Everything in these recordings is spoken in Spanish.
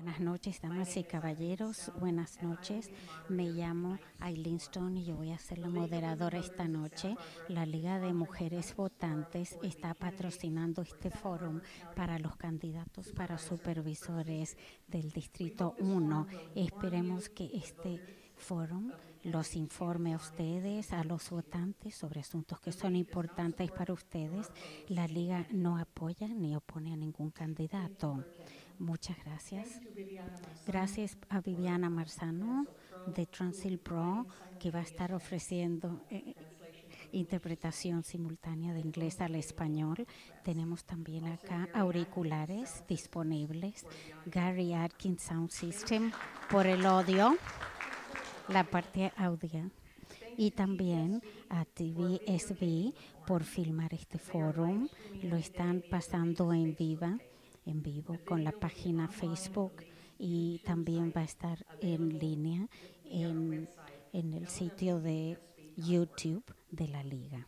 Buenas noches, damas y caballeros. Buenas noches. Me llamo Aileen Stone y yo voy a ser la moderadora esta noche. La Liga de Mujeres Votantes está patrocinando este foro para los candidatos para supervisores del Distrito 1. Esperemos que este foro los informe a ustedes, a los votantes, sobre asuntos que son importantes para ustedes. La Liga no apoya ni opone a ningún candidato. Muchas gracias. Gracias a Viviana Marzano de Transil Pro, que va a estar ofreciendo interpretación simultánea de inglés al español. Tenemos también acá auriculares disponibles. Gary Atkins Sound System por el audio, la parte audio. Y también a TVSB por filmar este foro. Lo están pasando en vivo con la página Facebook y también va a estar en línea en el sitio de YouTube de la Liga.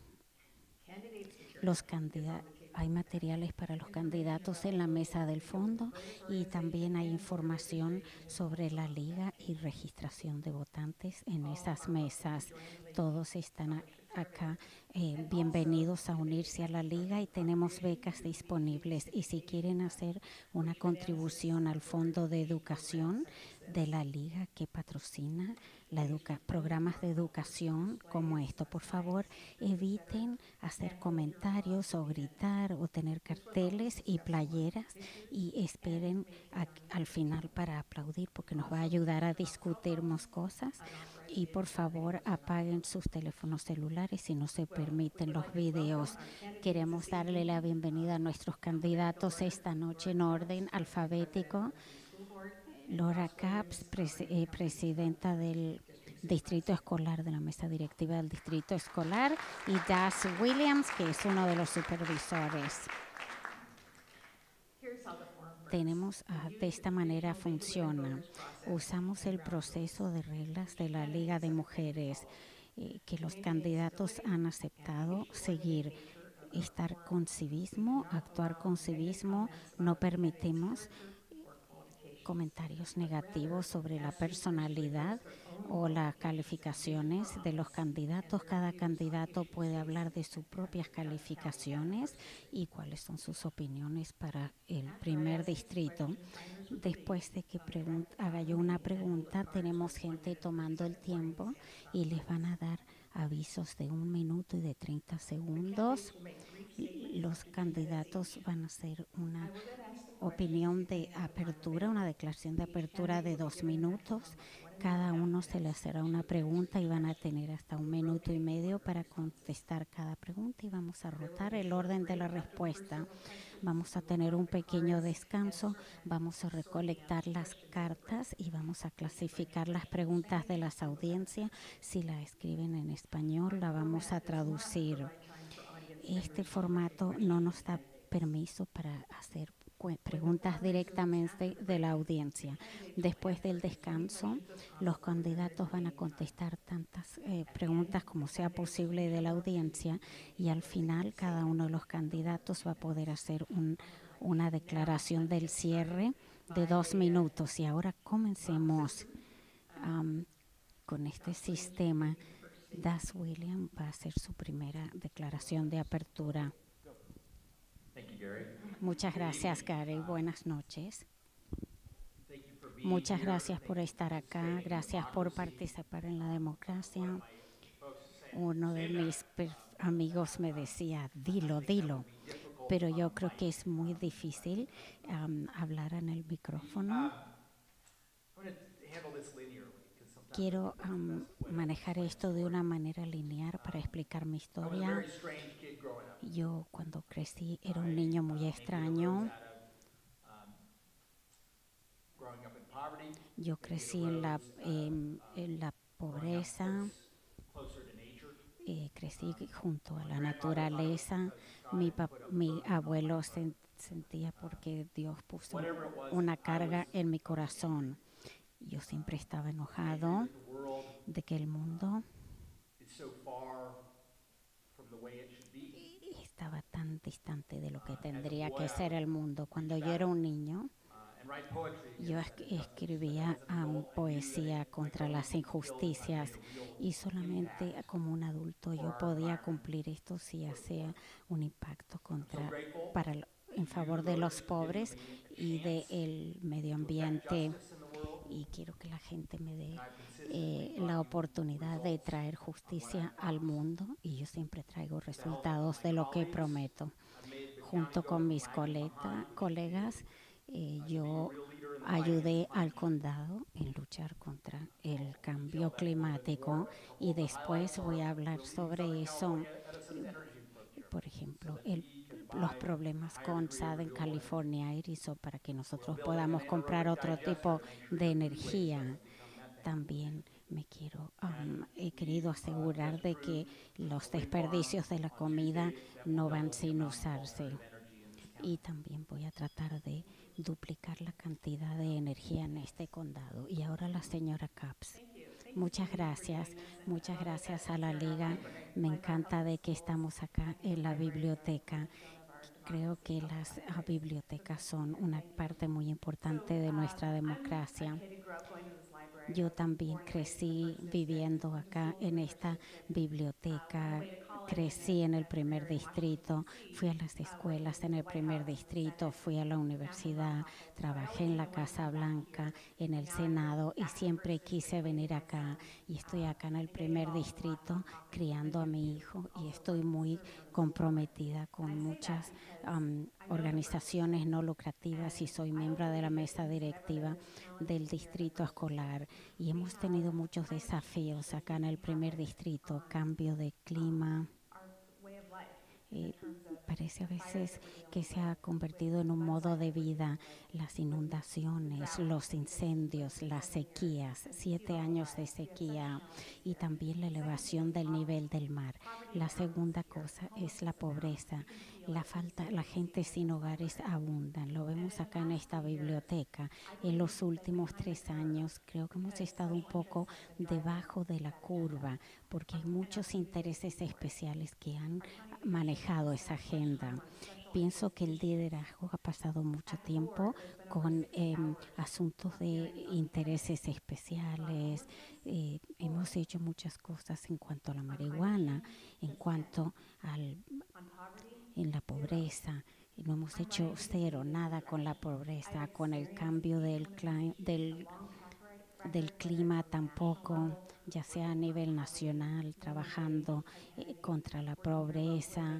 Hay materiales para los candidatos en la mesa del fondo y también hay información sobre la Liga y registración de votantes en esas mesas. Todos están acá bienvenidos a unirse a la Liga y tenemos becas disponibles. Y si quieren hacer una contribución al Fondo de Educación de la Liga que patrocina programas de educación como esto, por favor, eviten hacer comentarios o gritar o tener carteles y playeras y esperen al final para aplaudir porque nos va a ayudar a discutir más cosas. Y por favor apaguen sus teléfonos celulares si no se permiten los videos. Queremos darle la bienvenida a nuestros candidatos esta noche en orden alfabético. Laura Capps, presidenta del Distrito Escolar, de la mesa directiva del Distrito Escolar, y Das Williams, que es uno de los supervisores. De esta manera funciona. Usamos el proceso de reglas de la Liga de Mujeres que los candidatos han aceptado seguir. Estar con civismo, actuar con civismo, no permitimos comentarios negativos sobre la personalidad o las calificaciones de los candidatos. Cada candidato puede hablar de sus propias calificaciones y cuáles son sus opiniones para el primer distrito. Después de que haga yo una pregunta, tenemos gente tomando el tiempo y les van a dar avisos de 1 minuto y de 30 segundos. Los candidatos van a hacer una opinión de apertura, una declaración de apertura de 2 minutos. Cada uno se le hará una pregunta y van a tener hasta 1 minuto y medio para contestar cada pregunta y vamos a rotar el orden de la respuesta. Vamos a tener un pequeño descanso, vamos a recolectar las cartas y vamos a clasificar las preguntas de las audiencias. Si la escriben en español, la vamos a traducir. Este formato no nos da permiso para hacer preguntas directamente de la audiencia. Después del descanso, los candidatos van a contestar tantas preguntas como sea posible de la audiencia y al final cada uno de los candidatos va a poder hacer una declaración del cierre de 2 minutos. Y ahora comencemos con este sistema. Das Williams va a hacer su primera declaración de apertura. Muchas gracias, Gary. Buenas noches. Muchas gracias por estar acá. Gracias por participar en la democracia. Uno de mis amigos me decía, dilo, dilo. Pero yo creo que es muy difícil hablar en el micrófono. Quiero manejar esto de una manera lineal para explicar mi historia. Yo cuando crecí era un niño muy extraño. Yo crecí en la pobreza. Crecí junto a la naturaleza. Mi abuelo sentía porque Dios puso una carga en mi corazón. Yo siempre estaba enojado de que el mundo estaba tan distante de lo que tendría que ser el mundo. Cuando yo era un niño, Yo escribía poesía contra las injusticias y solamente como un adulto yo podía cumplir esto si hacía un impacto en favor de los pobres y del medio ambiente. Y quiero que la gente me dé la oportunidad de traer justicia al mundo y yo siempre traigo resultados de lo que prometo. Junto con mis colegas, yo ayudé al condado en luchar contra el cambio climático y después voy a hablar sobre eso. Por ejemplo, los problemas con Southern California Edison para que nosotros podamos comprar otro tipo de energía. También he querido asegurar de que los desperdicios de la comida no van sin usarse. Y también voy a tratar de duplicar la cantidad de energía en este condado. Y ahora la señora Capps. Muchas gracias a la Liga. Me encanta de que estamos acá en la biblioteca. Creo que las bibliotecas son una parte muy importante de nuestra democracia. Yo también crecí viviendo acá en esta biblioteca, crecí en el primer distrito, fui a las escuelas en el primer distrito, fui a la universidad, trabajé en la Casa Blanca, en el Senado y siempre quise venir acá y estoy acá en el primer distrito criando a mi hijo y estoy muy comprometida con muchas organizaciones no lucrativas y soy miembro de la mesa directiva del distrito escolar y hemos tenido muchos desafíos acá en el primer distrito, cambio de clima. Eh, Parece a veces que se ha convertido en un modo de vida, las inundaciones, los incendios, las sequías, 7 años de sequía y también la elevación del nivel del mar. La segunda cosa es la pobreza, la gente sin hogares abundan. Lo vemos acá en esta biblioteca. En los últimos 3 años creo que hemos estado un poco debajo de la curva porque hay muchos intereses especiales que han manejado esa agenda. Pienso que el liderazgo ha pasado mucho tiempo con asuntos de intereses especiales. Hemos hecho muchas cosas en cuanto a la marihuana, en cuanto en la pobreza. No hemos hecho cero, nada con la pobreza, con el cambio del clima tampoco, ya sea a nivel nacional, trabajando contra la pobreza,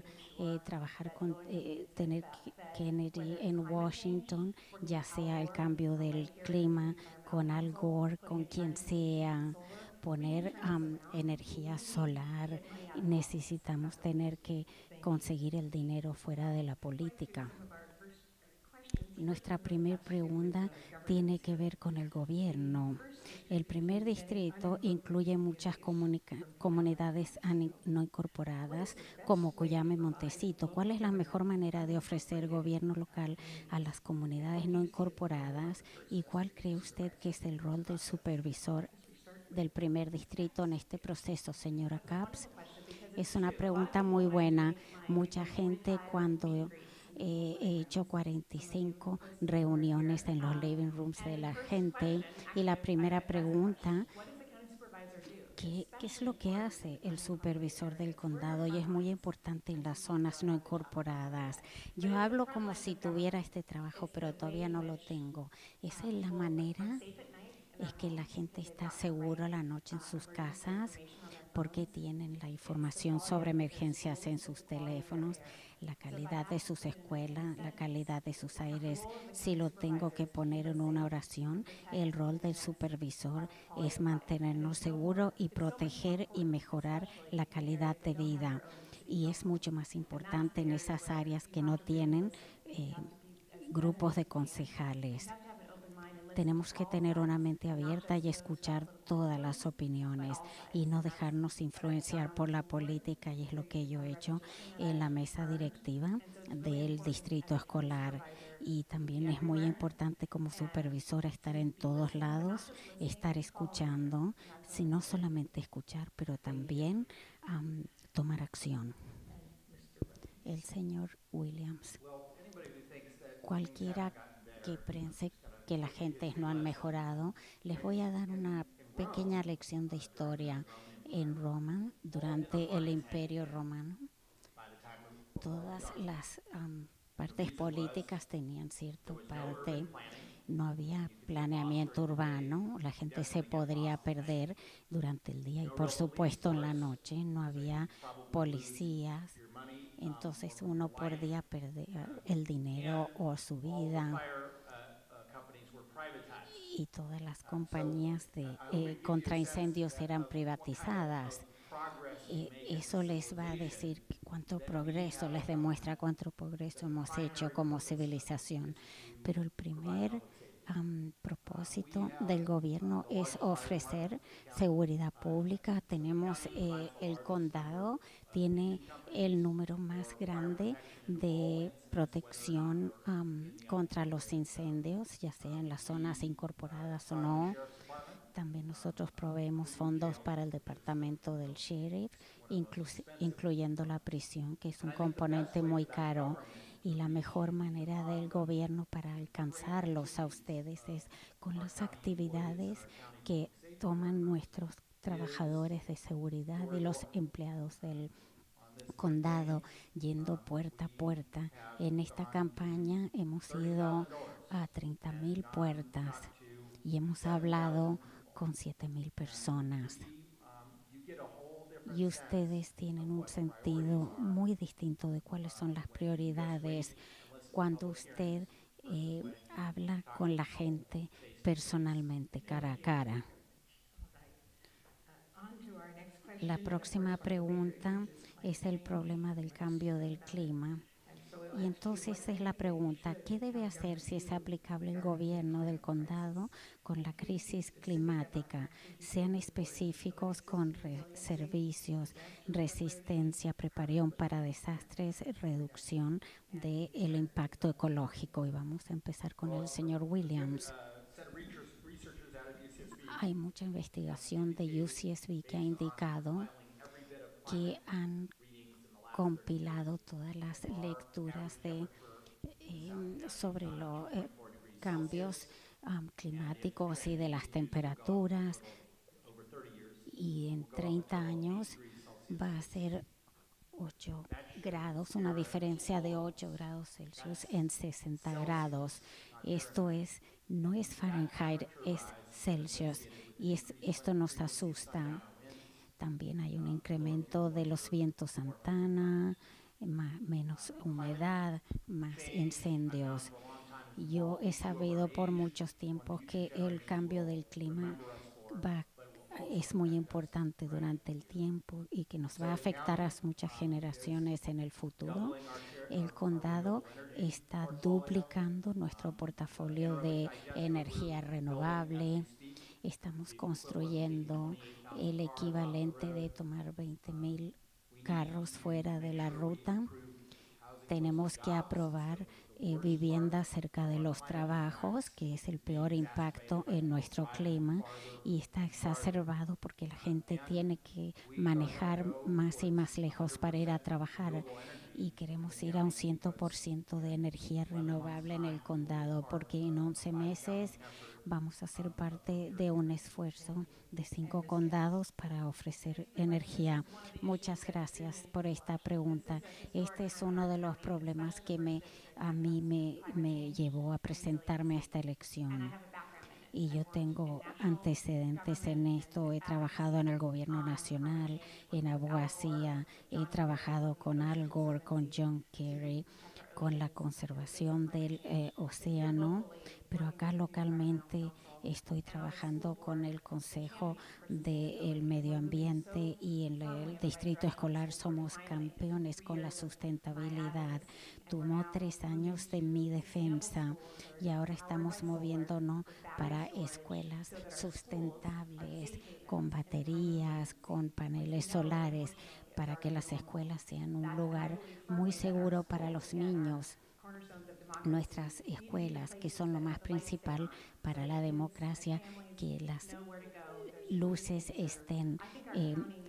tener Kennedy en Washington, ya sea el cambio del clima con Al Gore, con quien sea, poner energía solar. Necesitamos tener que conseguir el dinero fuera de la política. Nuestra primera pregunta tiene que ver con el gobierno. El primer distrito incluye muchas comunidades no incorporadas, como Coyame y Montecito. ¿Cuál es la mejor manera de ofrecer gobierno local a las comunidades no incorporadas? ¿Y cuál cree usted que es el rol del supervisor del primer distrito en este proceso, señora Capps? Es una pregunta muy buena. Mucha gente cuando he hecho 45 reuniones en los living rooms de la gente y la primera pregunta, ¿qué es lo que hace el supervisor del condado? Y es muy importante en las zonas no incorporadas. Yo hablo como si tuviera este trabajo, pero todavía no lo tengo. Esa es la manera, es que la gente está segura la noche en sus casas porque tienen la información sobre emergencias en sus teléfonos, la calidad de sus escuelas, la calidad de sus aires. Si lo tengo que poner en una oración, el rol del supervisor es mantenernos seguros y proteger y mejorar la calidad de vida. Y es mucho más importante en esas áreas que no tienen grupos de concejales. Tenemos que tener una mente abierta y escuchar todas las opiniones y no dejarnos influenciar por la política, y es lo que yo he hecho en la mesa directiva del distrito escolar. Y también es muy importante como supervisora estar en todos lados, estar escuchando, no solamente escuchar, pero también tomar acción. El señor Williams. Cualquiera que piense que las gentes no han mejorado. Les voy a dar una pequeña lección de historia. En Roma, durante el Imperio Romano, todas las partes políticas tenían cierta parte. No había planeamiento urbano, la gente se podría perder durante el día y por supuesto en la noche no había policías, entonces uno podía perder el dinero o su vida y todas las compañías de contra incendios eran privatizadas. Eso les va a decir cuánto progreso, les demuestra cuánto progreso hemos hecho como civilización. Pero el primer propósito del gobierno es ofrecer seguridad pública. Tenemos el condado, tiene el número más grande de protección contra los incendios, ya sea en las zonas incorporadas o no. También nosotros proveemos fondos para el departamento del sheriff, incluyendo la prisión, que es un componente muy caro. Y la mejor manera del gobierno para alcanzarlos a ustedes es con las actividades que toman nuestros trabajadores de seguridad y los empleados del condado yendo puerta a puerta. En esta campaña hemos ido a 30,000 puertas y hemos hablado con 7,000 personas. Y ustedes tienen un sentido muy distinto de cuáles son las prioridades cuando usted habla con la gente personalmente, cara a cara. La próxima pregunta es el problema del cambio del clima. Y entonces es la pregunta, ¿qué debe hacer si es aplicable el gobierno del condado con la crisis climática? Sean específicos con servicios, resistencia, preparación para desastres, reducción del impacto ecológico. Y vamos a empezar con el señor Williams. Hay mucha investigación de UCSB que ha indicado que han compilado todas las lecturas sobre los cambios climáticos y de las temperaturas, y en 30 años va a ser 8 grados, una diferencia de 8 grados Celsius en 60 grados. Esto no es Fahrenheit, es Celsius, y esto nos asusta. También hay un incremento de los vientos Santana, menos humedad, más incendios. Yo he sabido por muchos tiempos que el cambio del clima es muy importante durante el tiempo y que nos va a afectar a muchas generaciones en el futuro. El condado está duplicando nuestro portafolio de energía renovable. Estamos construyendo el equivalente de tomar 20,000 carros fuera de la ruta. Tenemos que aprobar viviendas cerca de los trabajos, que es el peor impacto en nuestro clima, y está exacerbado porque la gente tiene que manejar más y más lejos para ir a trabajar, y queremos ir a un 100% de energía renovable en el condado, porque en 11 meses vamos a ser parte de un esfuerzo de 5 condados para ofrecer energía. Muchas gracias por esta pregunta. Este es uno de los problemas que a mí me llevó a presentarme a esta elección. Y yo tengo antecedentes en esto. He trabajado en el gobierno nacional, en abogacía, he trabajado con Al Gore, con John Kerry, con la conservación del océano, pero acá localmente estoy trabajando con el Consejo del Medio Ambiente, y en el distrito escolar somos campeones con la sustentabilidad. Tomó 3 años de mi defensa y ahora estamos moviéndonos para escuelas sustentables, con baterías, con paneles solares, para que las escuelas sean un lugar muy seguro para los niños. Nuestras escuelas, que son lo más principal para la democracia, que las luces estén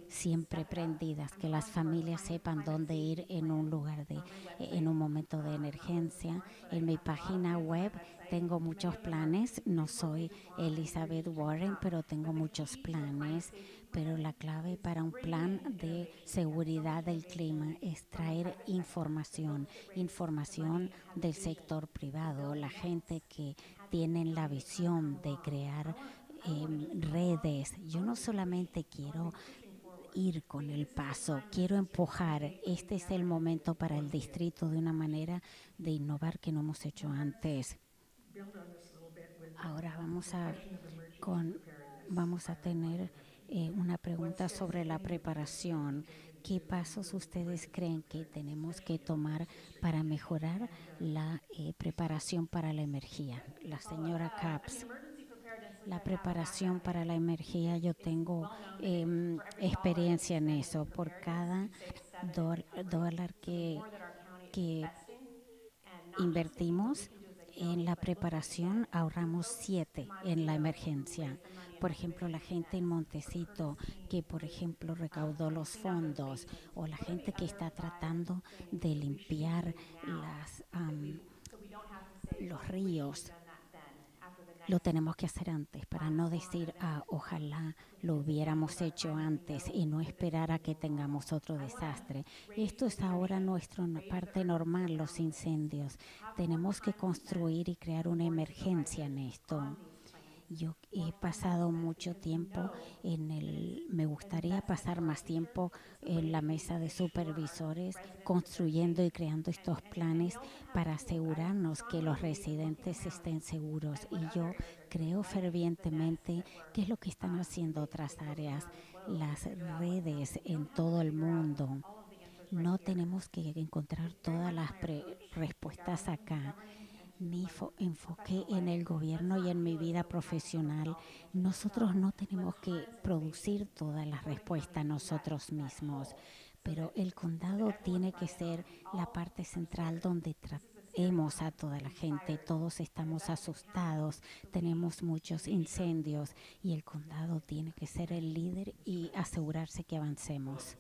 siempre prendidas, que las familias sepan dónde ir en un en un momento de emergencia. En mi página web tengo muchos planes. No soy Elizabeth Warren, pero tengo muchos planes. Pero la clave para un plan de seguridad del clima es traer información del sector privado, la gente que tiene la visión de crear redes. Yo no solamente quiero ir con el paso, quiero empujar. Este es el momento para el distrito de una manera de innovar que no hemos hecho antes. Ahora con, vamos a tener una pregunta sobre la preparación. ¿Qué pasos ustedes creen que tenemos que tomar para mejorar la preparación para la emergencia? La señora Capps. La preparación para la emergencia, yo tengo experiencia en eso. Por cada dólar que invertimos en la preparación, ahorramos 7 en la emergencia. Por ejemplo, la gente en Montecito que, por ejemplo, recaudó los fondos, o la gente que está tratando de limpiar los ríos. Lo tenemos que hacer antes para no decir, ojalá lo hubiéramos hecho antes y no esperar a que tengamos otro desastre. Esto es ahora nuestra parte normal, los incendios. Tenemos que construir y crear una emergencia en esto. Yo he pasado mucho tiempo me gustaría pasar más tiempo en la mesa de supervisores construyendo y creando estos planes para asegurarnos que los residentes estén seguros. Y yo creo fervientemente que es lo que están haciendo otras áreas, las redes en todo el mundo. No tenemos que encontrar todas las respuestas acá. Mi enfoque en el gobierno y en mi vida profesional, nosotros no tenemos que producir todas las respuestas nosotros mismos, pero el condado tiene que ser la parte central donde tratemos a toda la gente. Todos estamos asustados, tenemos muchos incendios y el condado tiene que ser el líder y asegurarse que avancemos.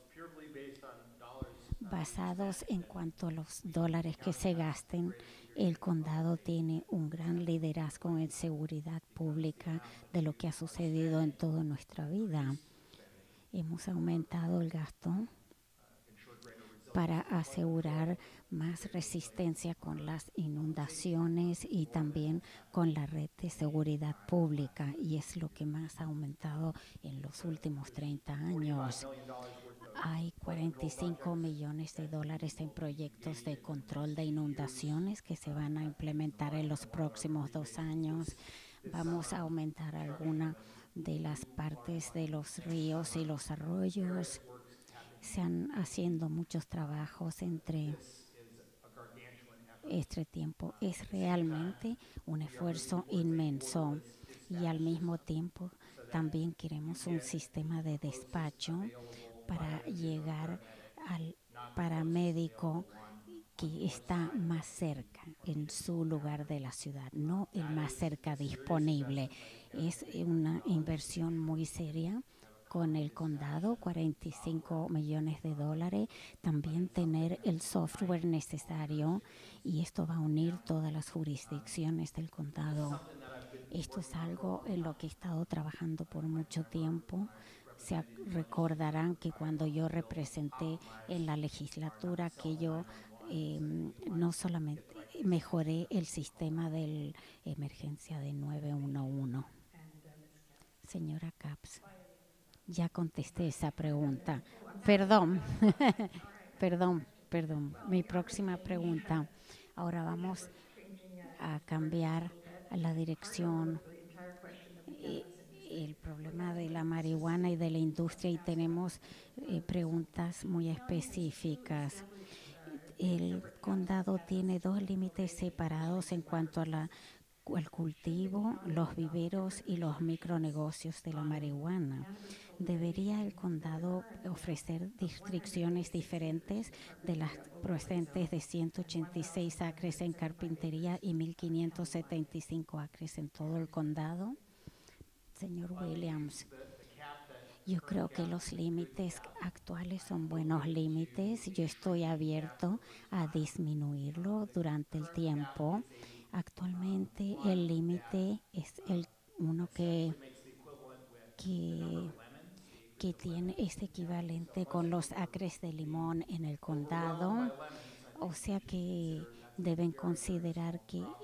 Basados en cuanto a los dólares que se gasten, el condado tiene un gran liderazgo en seguridad pública de lo que ha sucedido en toda nuestra vida. Hemos aumentado el gasto para asegurar más resistencia con las inundaciones y también con la red de seguridad pública, y es lo que más ha aumentado en los últimos 30 años. Hay 45 millones de dólares en proyectos de control de inundaciones que se van a implementar en los próximos 2 años. Vamos a aumentar alguna de las partes de los ríos y los arroyos. Se han haciendo muchos trabajos entre este tiempo. Es realmente un esfuerzo inmenso y al mismo tiempo también queremos un sistema de despacho para llegar al paramédico que está más cerca en su lugar de la ciudad, no el más cerca disponible. Es una inversión muy seria con el condado, 45 millones de dólares, también tener el software necesario, y esto va a unir todas las jurisdicciones del condado. Esto es algo en lo que he estado trabajando por mucho tiempo. Se recordarán que cuando yo representé en la legislatura que yo no solamente mejoré el sistema de emergencia de 911. Señora Capps, ya contesté esa pregunta. Perdón, perdón. Mi próxima pregunta. Ahora vamos a cambiar a la dirección. El problema de la marihuana y de la industria, y tenemos preguntas muy específicas. El condado tiene 2 límites separados en cuanto a al cultivo, los viveros y los micronegocios de la marihuana. ¿Debería el condado ofrecer restricciones diferentes de las presentes de 186 acres en carpintería y 1,575 acres en todo el condado? Señor Williams, Yo creo que los límites actuales son buenos límites. Yo estoy abierto a disminuirlo durante el tiempo. Actualmente el límite es el uno que, que tiene, es equivalente con los acres de limón en el condado. O sea que deben considerar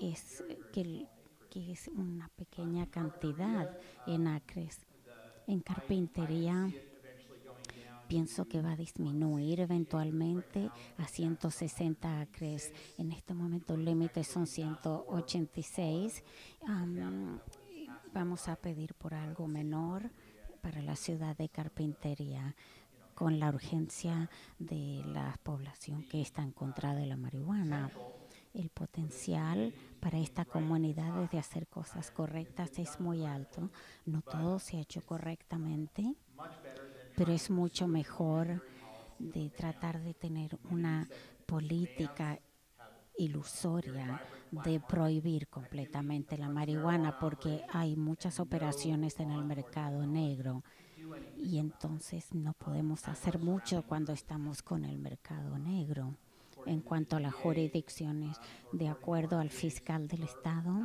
que es una pequeña cantidad en acres. En carpintería pienso que va a disminuir eventualmente a 160 acres. En este momento el límite son 186. Um, Vamos a pedir por algo menor para la ciudad de Carpintería con la urgencia de la población que está en contra de la marihuana. El potencial para esta comunidad de hacer cosas correctas es muy alto. No todo se ha hecho correctamente, pero es mucho mejor de tratar de tener una política ilusoria de prohibir completamente la marihuana porque hay muchas operaciones en el mercado negro y entonces no podemos hacer mucho cuando estamos con el mercado negro. En cuanto a las jurisdicciones, de acuerdo al fiscal del estado,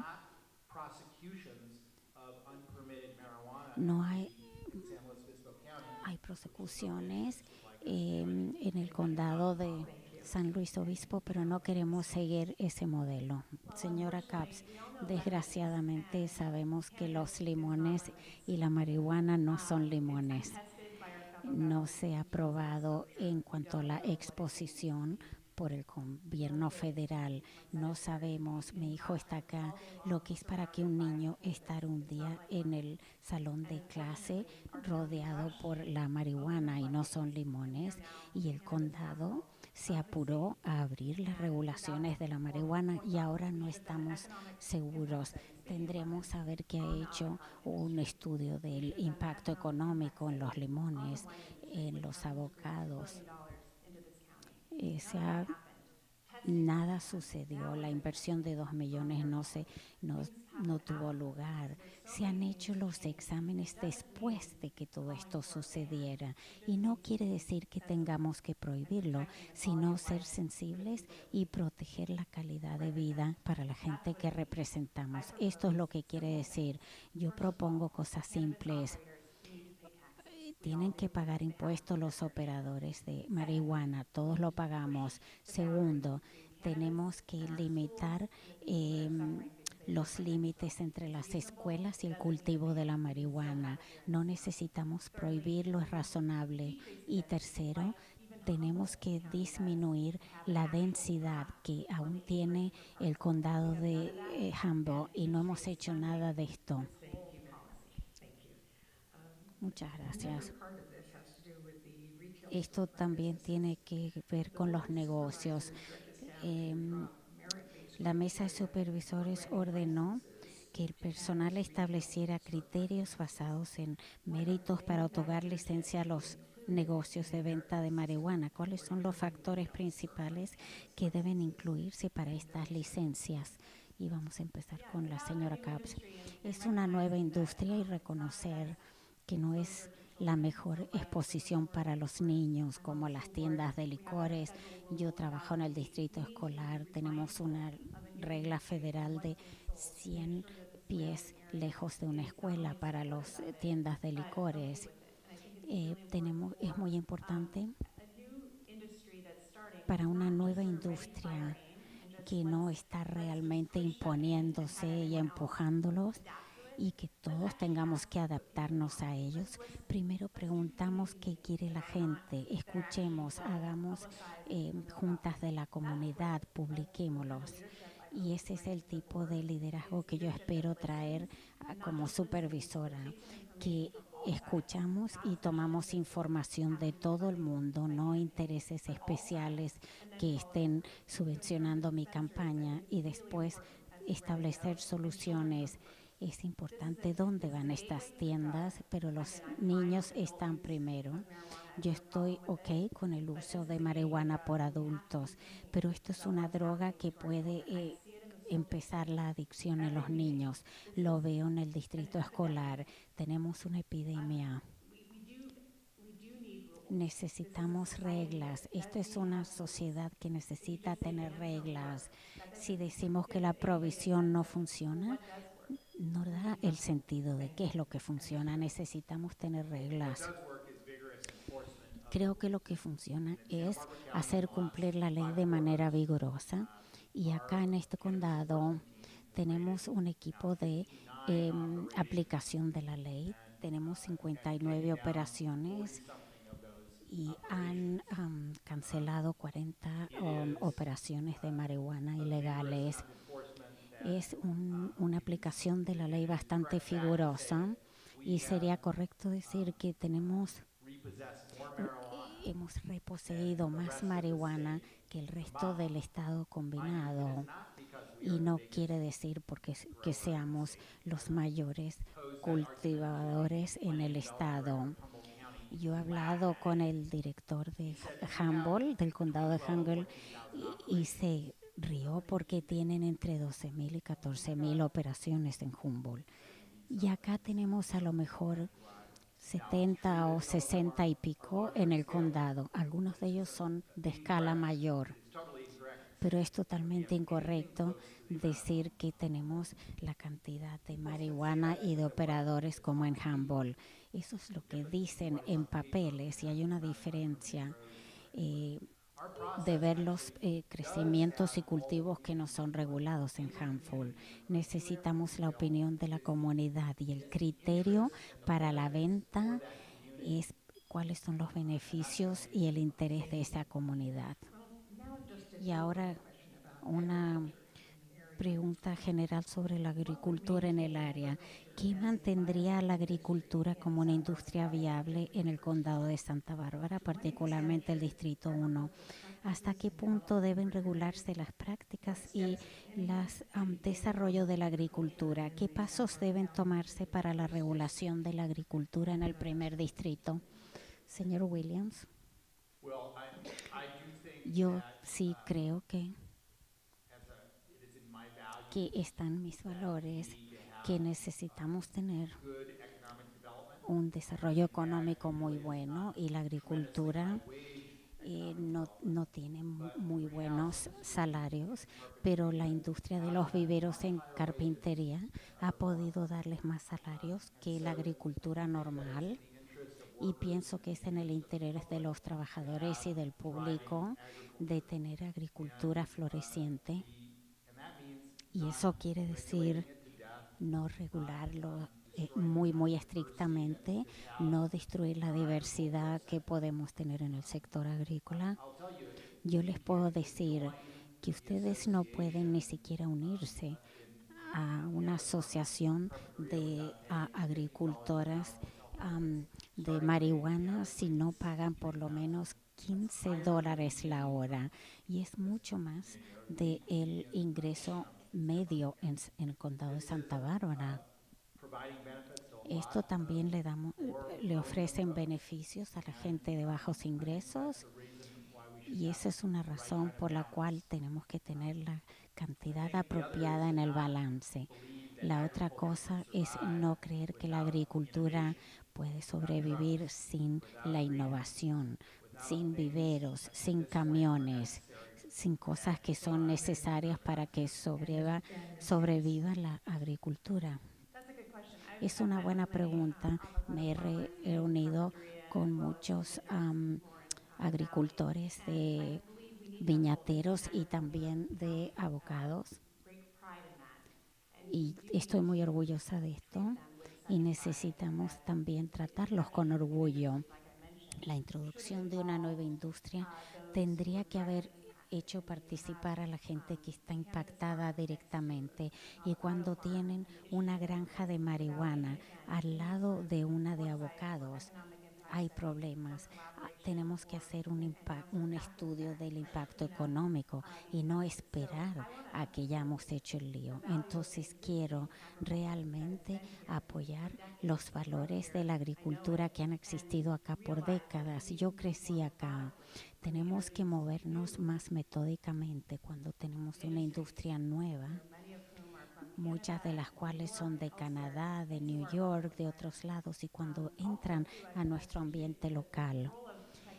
no hay prosecuciones en el condado de San Luis Obispo, pero no queremos seguir ese modelo. Señora Capps, desgraciadamente sabemos que los limones y la marihuana no son limones. No se ha aprobado en cuanto a la exposición por el gobierno federal. No sabemos, mi hijo está acá, lo que es para que un niño estar un día en el salón de clase rodeado por la marihuana y no son limones. Y el condado se apuró a abrir las regulaciones de la marihuana y ahora no estamos seguros. Tendremos a ver qué ha hecho un estudio del impacto económico en los limones, en los avocados. Se ha Nada sucedió, la inversión de 2 millones no, no tuvo lugar. Se han hecho los exámenes después de que todo esto sucediera y no quiere decir que tengamos que prohibirlo, sino ser sensibles y proteger la calidad de vida para la gente que representamos. Esto es lo que quiere decir. Yo propongo cosas simples. Tienen que pagar impuestos los operadores de marihuana, todos lo pagamos. Segundo, tenemos que limitar eh, los límites entre las escuelas y el cultivo de la marihuana. No necesitamos prohibirlo, es razonable. Y tercero, tenemos que disminuir la densidad que aún tiene el condado de Humboldt y no hemos hecho nada de esto. Muchas gracias. Esto también tiene que ver con los negocios. Eh, la mesa de supervisores ordenó que el personal estableciera criterios basados en méritos para otorgar licencia a los negocios de venta de marihuana. ¿Cuáles son los factores principales que deben incluirse para estas licencias? Y vamos a empezar con la señora Capps. Es una nueva industria y reconocer que no es la mejor exposición para los niños, como las tiendas de licores. Yo trabajo en el distrito escolar, tenemos una regla federal de 100 pies lejos de una escuela para las tiendas de licores. Es muy importante para una nueva industria que no está realmente imponiéndose y empujándolos y que todos tengamos que adaptarnos a ellos. Primero preguntamos qué quiere la gente, escuchemos, hagamos juntas de la comunidad, publiquémoslos. Y ese es el tipo de liderazgo que yo espero traer como supervisora, que escuchamos y tomamos información de todo el mundo, no intereses especiales que estén subvencionando mi campaña y después establecer soluciones. Es importante dónde van estas tiendas, pero los niños están primero. Yo estoy ok con el uso de marihuana por adultos, pero esto es una droga que puede empezar la adicción en los niños. Lo veo en el distrito escolar. Tenemos una epidemia Necesitamos reglas. Esto es una sociedad que necesita tener reglas. Si decimos que la provisión no funciona, no da el sentido de qué es lo que funciona. Necesitamos tener reglas. Creo que lo que funciona es hacer cumplir la ley de manera vigorosa. Y acá en este condado tenemos un equipo de aplicación de la ley. Tenemos 59 operaciones y han cancelado 40 operaciones de marihuana ilegales. Es una aplicación de la ley bastante figurosa y sería correcto decir que hemos reposeído más marihuana que el resto del estado combinado. Y no quiere decir que seamos los mayores cultivadores en el estado. Yo he hablado con el director de Humboldt, del condado de Humboldt, y se rió porque tienen entre 12,000 y 14,000 operaciones en Humboldt. Y acá tenemos a lo mejor 70 o 60 y pico en el condado. Algunos de ellos son de escala mayor. Pero es totalmente incorrecto decir que tenemos la cantidad de marihuana y de operadores como en Humboldt. Eso es lo que dicen en papeles y hay una diferencia de ver los crecimientos y cultivos que no son regulados en Humboldt. Necesitamos la opinión de la comunidad y el criterio para la venta es cuáles son los beneficios y el interés de esa comunidad. Y ahora una pregunta general sobre la agricultura en el área. ¿Qué mantendría la agricultura como una industria viable en el condado de Santa Bárbara, particularmente el Distrito 1? ¿Hasta qué punto deben regularse las prácticas y el desarrollo de la agricultura? ¿Qué pasos deben tomarse para la regulación de la agricultura en el primer distrito? Señor Williams, yo sí creo que están mis valores, que necesitamos tener un desarrollo económico muy bueno y la agricultura no tiene muy buenos salarios, pero la industria de los viveros en carpintería ha podido darles más salarios que la agricultura normal y pienso que es en el interés de los trabajadores y del público de tener agricultura floreciente y eso quiere decir no regularlo muy estrictamente, no destruir la diversidad que podemos tener en el sector agrícola. Yo les puedo decir que ustedes no pueden ni siquiera unirse a una asociación de agricultoras de marihuana si no pagan por lo menos $15 la hora y es mucho más del ingreso medio en el condado de Santa Bárbara. Esto también le ofrecen beneficios a la gente de bajos ingresos y esa es una razón por la cual tenemos que tener la cantidad apropiada en el balance. La otra cosa es no creer que la agricultura puede sobrevivir sin la innovación, sin viveros, sin camiones, sin cosas que son necesarias para que sobreviva la agricultura. Es una buena pregunta. Me he reunido con muchos agricultores de viñateros y también de abogados y estoy muy orgullosa de esto y necesitamos también tratarlos con orgullo. La introducción de una nueva industria tendría que haber hecho participar a la gente que está impactada directamente y cuando tienen una granja de marihuana al lado de una de avocados hay problemas. Tenemos que hacer un estudio del impacto económico y no esperar a que ya hemos hecho el lío. Entonces quiero realmente apoyar los valores de la agricultura que han existido acá por décadas. Yo crecí acá. Tenemos que movernos más metódicamente cuando tenemos una industria nueva, muchas de las cuales son de Canadá, de New York, de otros lados, y cuando entran a nuestro ambiente local.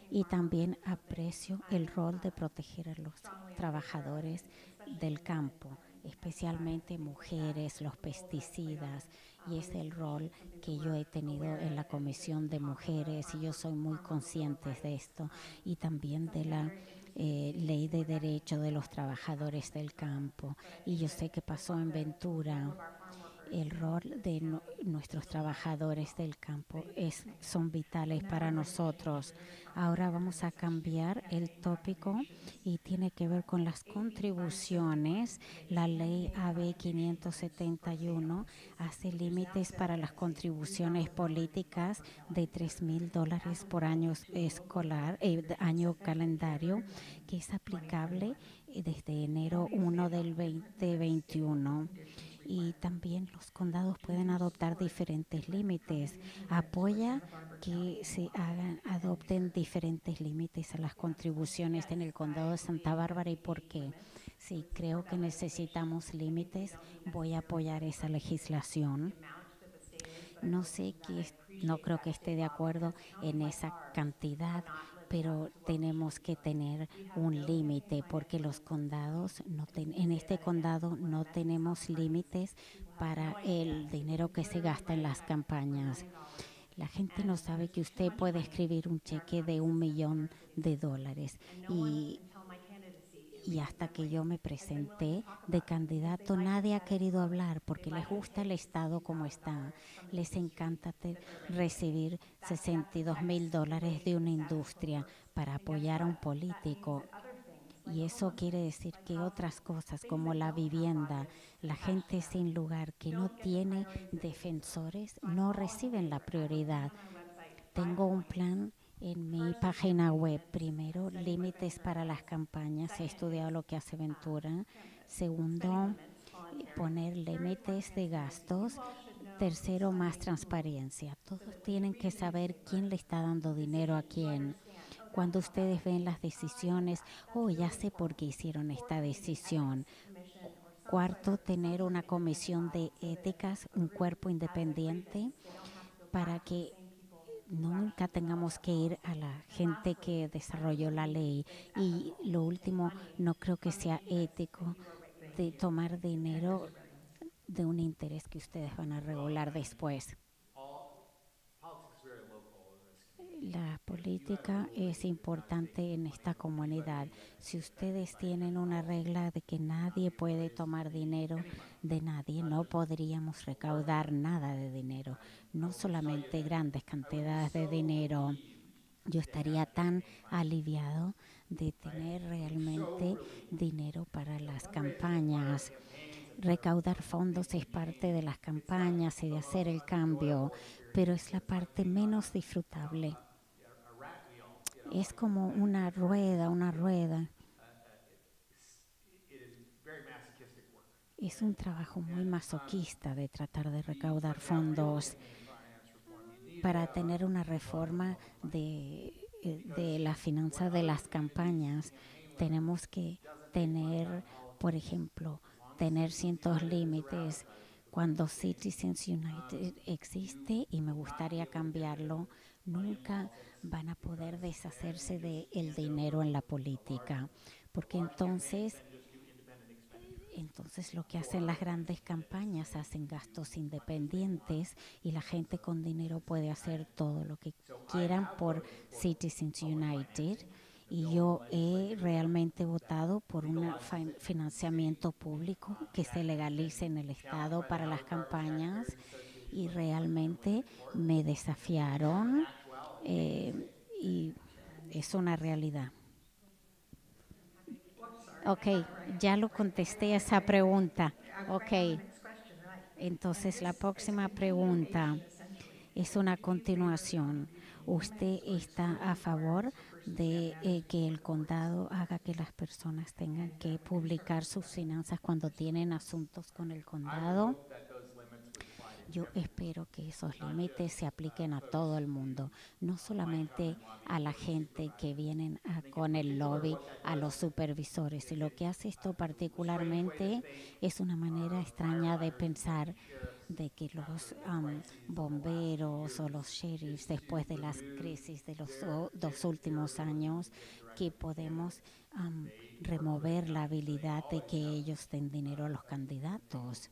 Y también aprecio el rol de proteger a los trabajadores del campo, especialmente mujeres, los pesticidas, y es el rol que yo he tenido en la Comisión de Mujeres y yo soy muy consciente de esto y también de la ley de derecho de los trabajadores del campo. Y yo sé que pasó en Ventura el rol de nuestros trabajadores del campo son vitales para nosotros. Ahora vamos a cambiar el tópico y tiene que ver con las contribuciones. La ley AB 571 hace límites para las contribuciones políticas de $3,000 por año escolar, año calendario, que es aplicable desde enero 1 del 2021 y también los condados pueden adoptar diferentes límites. Apoya que se adopten diferentes límites a las contribuciones en el condado de Santa Bárbara y por qué. Si creo que necesitamos límites, voy a apoyar esa legislación. No sé que no creo que esté de acuerdo en esa cantidad, pero tenemos que tener un límite porque los condados en este condado no tenemos límites para el dinero que se gasta en las campañas. La gente no sabe que usted puede escribir un cheque de $1,000,000 y hasta que yo me presenté de candidato nadie ha querido hablar porque les gusta el Estado como está. Les encanta recibir $62,000 de una industria para apoyar a un político. Y eso quiere decir que otras cosas como la vivienda, la gente sin lugar que no tiene defensores, no reciben la prioridad. Tengo un plan en mi página web. Primero, límites para las campañas. He estudiado lo que hace Ventura. Segundo, poner límites de gastos. Tercero, más transparencia. Todos tienen que saber quién le está dando dinero a quién. Cuando ustedes ven las decisiones, oh, ya sé por qué hicieron esta decisión. Cuarto, tener una comisión de éticas, un cuerpo independiente para que nunca tengamos que ir a la gente que desarrolló la ley. Y lo último, no creo que sea ético de tomar dinero de un interés que ustedes van a regular después. La política es importante en esta comunidad. Si ustedes tienen una regla de que nadie puede tomar dinero de nadie, no podríamos recaudar nada de dinero, no solamente grandes cantidades de dinero. Yo estaría tan aliviado de tener realmente dinero para las campañas. Recaudar fondos es parte de las campañas y de hacer el cambio, pero es la parte menos disfrutable. Es como una rueda, una rueda. Es un trabajo muy masoquista de tratar de recaudar fondos para tener una reforma de la finanza de las campañas. Tenemos que tener, por ejemplo, tener ciertos límites. Cuando Citizens United existe y me gustaría cambiarlo, nunca van a poder deshacerse del dinero en la política, porque entonces lo que hacen las grandes campañas hacen gastos independientes y la gente con dinero puede hacer todo lo que quieran por Citizens United. Y yo he realmente votado por un financiamiento público que se legalice en el Estado para las campañas y realmente me desafiaron y es una realidad. Ok, ya lo contesté a esa pregunta. Ok, entonces la próxima pregunta es una continuación. ¿Usted está a favor de que el condado haga que las personas tengan que publicar sus finanzas cuando tienen asuntos con el condado? Yo espero que esos límites se apliquen a todo el mundo, no solamente a la gente que vienen con el lobby, a los supervisores. Y lo que hace esto particularmente es una manera extraña de pensar de que los bomberos o los sheriffs, después de las crisis de los dos últimos años, que podemos remover la habilidad de que ellos den dinero a los candidatos.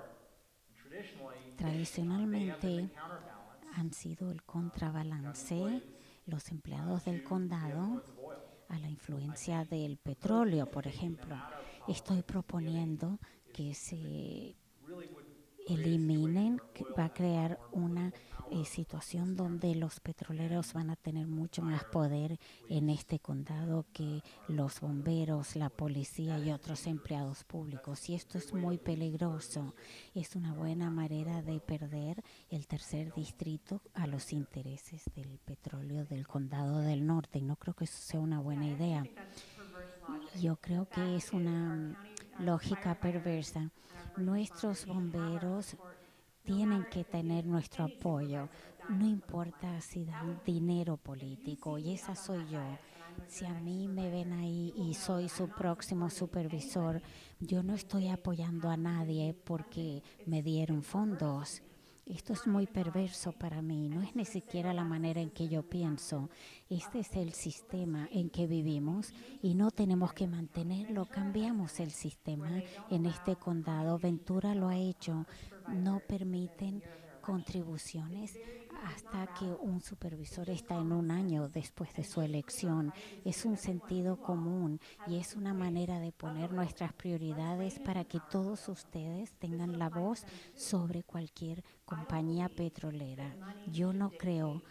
Tradicionalmente han sido el contrabalance los empleados del condado a la influencia del petróleo, por ejemplo. Estoy proponiendo que se eliminen, que va a crear una situación donde los petroleros van a tener mucho más poder en este condado que los bomberos, la policía y otros empleados públicos. Y esto es muy peligroso. Es una buena manera de perder el tercer distrito a los intereses del petróleo del condado del norte. Y no creo que eso sea una buena idea. Yo creo que es una lógica perversa. Nuestros bomberos tienen que tener nuestro apoyo, no importa si dan dinero político, y esa soy yo. Si a mí me ven ahí y soy su próximo supervisor, yo no estoy apoyando a nadie porque me dieron fondos. Esto es muy perverso para mí, no es ni siquiera la manera en que yo pienso. Este es el sistema en que vivimos y no tenemos que mantenerlo. Cambiamos el sistema en este condado. Ventura lo ha hecho. No permiten contribuciones hasta que un supervisor está en un año después de su elección. Es un sentido común y es una manera de poner nuestras prioridades para que todos ustedes tengan la voz sobre cualquier compañía petrolera. Yo no creo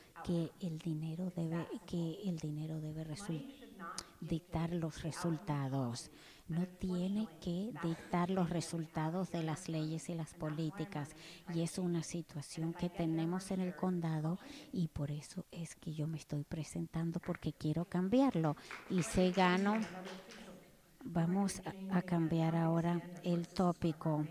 que el dinero debe dictar los resultados. No tiene que dictar los resultados de las leyes y las políticas. Y es una situación que tenemos en el condado y por eso es que yo me estoy presentando porque quiero cambiarlo. Y se gano. Vamos a cambiar ahora el tópico.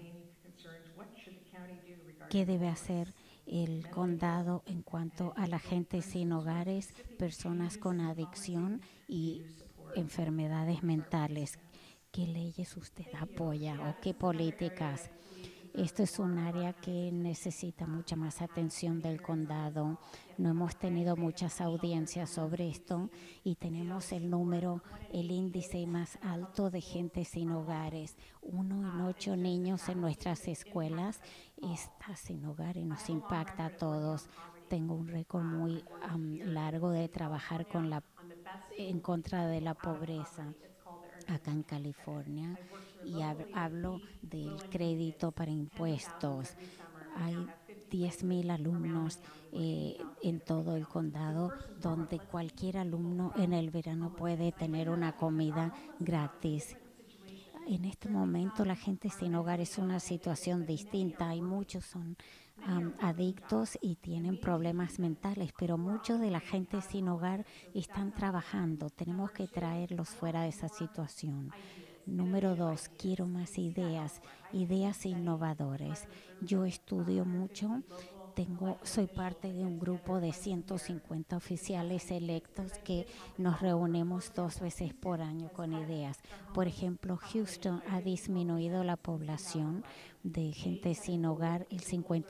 ¿Qué debe hacer el condado en cuanto a la gente sin hogares, personas con adicción y enfermedades mentales? ¿Qué leyes usted apoya o qué políticas? Esto es un área que necesita mucha más atención del condado. No hemos tenido muchas audiencias sobre esto y tenemos el índice más alto de gente sin hogares. 1 en 8 niños en nuestras escuelas está sin hogar y nos impacta a todos. Tengo un récord muy largo de trabajar en contra de la pobreza acá en California y hablo del crédito para impuestos. Hay 10,000 alumnos en todo el condado donde cualquier alumno en el verano puede tener una comida gratis. En este momento la gente sin hogar es una situación distinta. Hay muchos son adictos y tienen problemas mentales, pero muchos de la gente sin hogar están trabajando. Tenemos que traerlos fuera de esa situación. Número 2, quiero más ideas innovadoras. Yo estudio mucho. Soy parte de un grupo de 150 oficiales electos que nos reunimos 2 veces por año con ideas. Por ejemplo, Houston ha disminuido la población de gente sin hogar el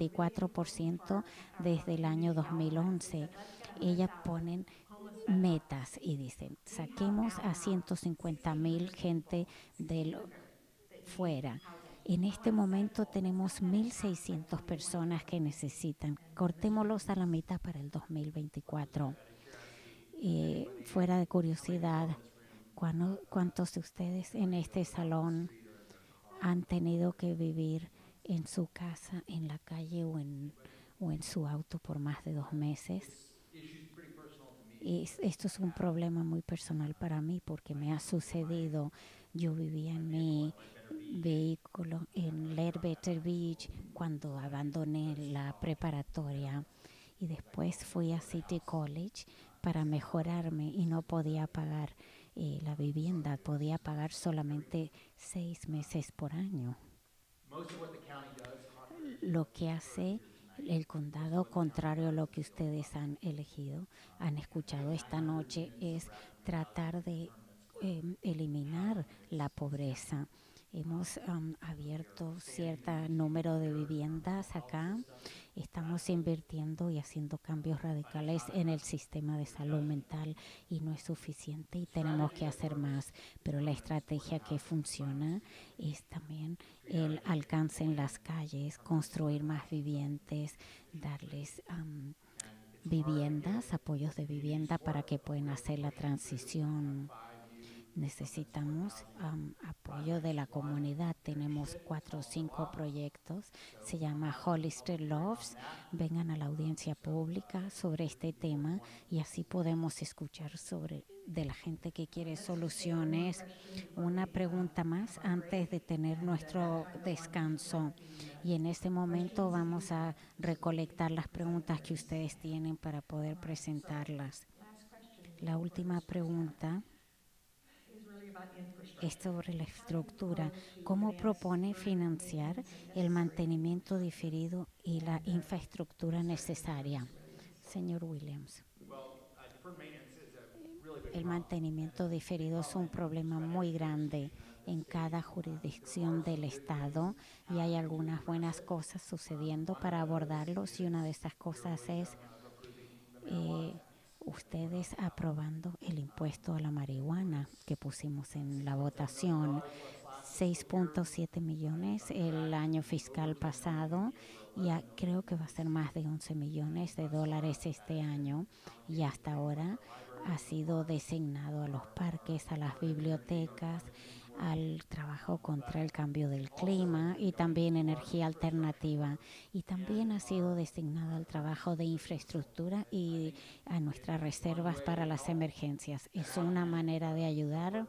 54% desde el año 2011. Ellas ponen metas y dicen, saquemos a 150,000 gente del fuera. En este momento tenemos 1,600 personas que necesitan. Cortémoslos a la mitad para el 2024. Fuera de curiosidad, ¿cuántos de ustedes en este salón han tenido que vivir en su casa, en la calle o en su auto por más de 2 meses? Esto es un problema muy personal para mí porque me ha sucedido. Yo vivía en mi vehículo en Ledbetter Beach cuando abandoné la preparatoria y después fui a City College para mejorarme y no podía pagar la vivienda, podía pagar solamente 6 meses por año. lo que hace el condado, contrario a lo que ustedes han elegido, han escuchado esta noche, es tratar de eliminar la pobreza. Hemos abierto cierto número de viviendas acá. Estamos invirtiendo y haciendo cambios radicales en el sistema de salud mental y no es suficiente y tenemos que hacer más. Pero la estrategia que funciona es también el alcance en las calles, construir más viviendas, darles viviendas, apoyos de vivienda para que puedan hacer la transición. Necesitamos apoyo de la comunidad. Tenemos 4 o 5 proyectos. Se llama Hollister Loves. Vengan a la audiencia pública sobre este tema y así podemos escuchar de la gente que quiere soluciones. Una pregunta más antes de tener nuestro descanso. Y en este momento vamos a recolectar las preguntas que ustedes tienen para poder presentarlas. La última pregunta es sobre la estructura. ¿Cómo propone financiar el mantenimiento diferido y la infraestructura necesaria? Señor Williams. El mantenimiento diferido es un problema muy grande en cada jurisdicción del Estado y hay algunas buenas cosas sucediendo para abordarlos y una de esas cosas es ustedes aprobando el impuesto a la marihuana que pusimos en la votación. 6.7 millones el año fiscal pasado y creo que va a ser más de 11 millones de dólares este año y hasta ahora ha sido designado a los parques, a las bibliotecas, al trabajo contra el cambio del clima y también energía alternativa y también ha sido designado al trabajo de infraestructura y a nuestras reservas para las emergencias. Es una manera de ayudar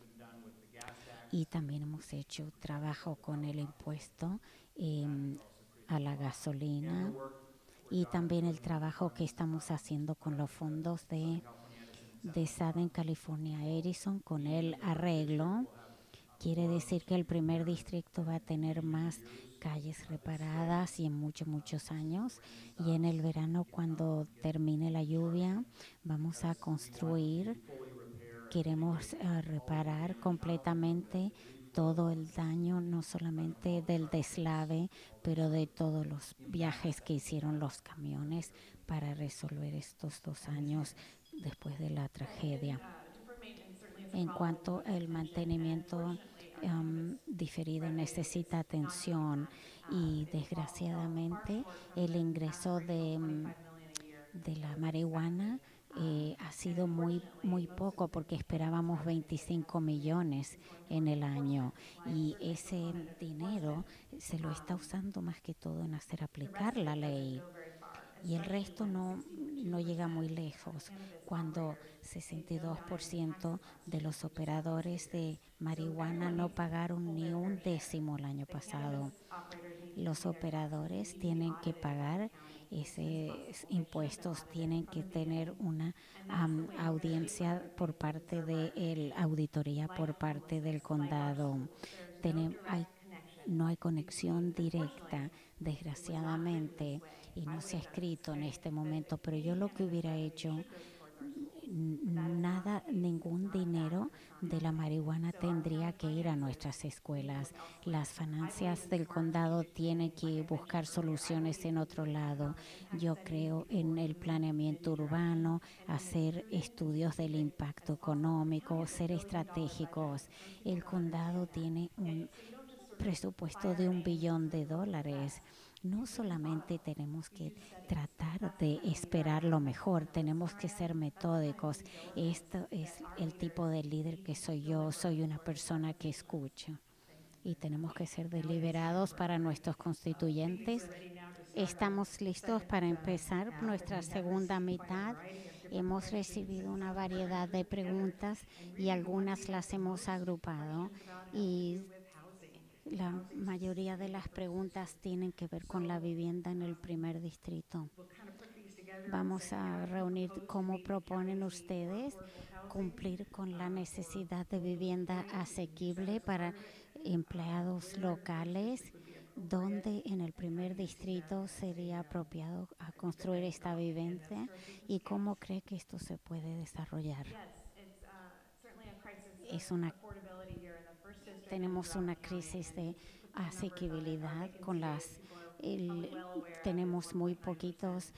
y también hemos hecho trabajo con el impuesto a la gasolina y también el trabajo que estamos haciendo con los fondos de Southern California Edison con el arreglo. Quiere decir que el primer distrito va a tener más calles reparadas y en muchos años. Y en el verano, cuando termine la lluvia, vamos a construir. Queremos reparar completamente todo el daño, no solamente del deslave, pero de todos los viajes que hicieron los camiones para resolver estos 2 años después de la tragedia. En cuanto al mantenimiento diferido necesita atención y desgraciadamente el ingreso de la marihuana ha sido muy poco porque esperábamos 25 millones en el año y ese dinero se lo está usando más que todo en hacer aplicar la ley y el resto no llega muy lejos cuando 62% de los operadores de marihuana no pagaron ni un décimo el año pasado. Los operadores tienen que pagar esos impuestos, tienen que tener una audiencia por parte de la auditoría por parte del condado. No hay conexión directa, desgraciadamente, y no se ha escrito en este momento, pero yo lo que hubiera hecho, ningún dinero de la marihuana tendría que ir a nuestras escuelas. Las finanzas del condado tienen que buscar soluciones en otro lado. Yo creo en el planeamiento urbano, hacer estudios del impacto económico, ser estratégicos. El condado tiene un presupuesto de $1 billón. No solamente tenemos que tratar de esperar lo mejor, tenemos que ser metódicos. Esto es el tipo de líder que soy yo, soy una persona que escucha. Y tenemos que ser deliberados para nuestros constituyentes. Estamos listos para empezar nuestra segunda mitad. Hemos recibido una variedad de preguntas y algunas las hemos agrupado y la mayoría de las preguntas tienen que ver con la vivienda en el primer distrito. Vamos a reunir cómo proponen ustedes cumplir con la necesidad de vivienda asequible para empleados locales ¿dónde en el primer distrito sería apropiado a construir esta vivienda y cómo cree que esto se puede desarrollar? Es una Tenemos una crisis de asequibilidad con tenemos muy poquitos,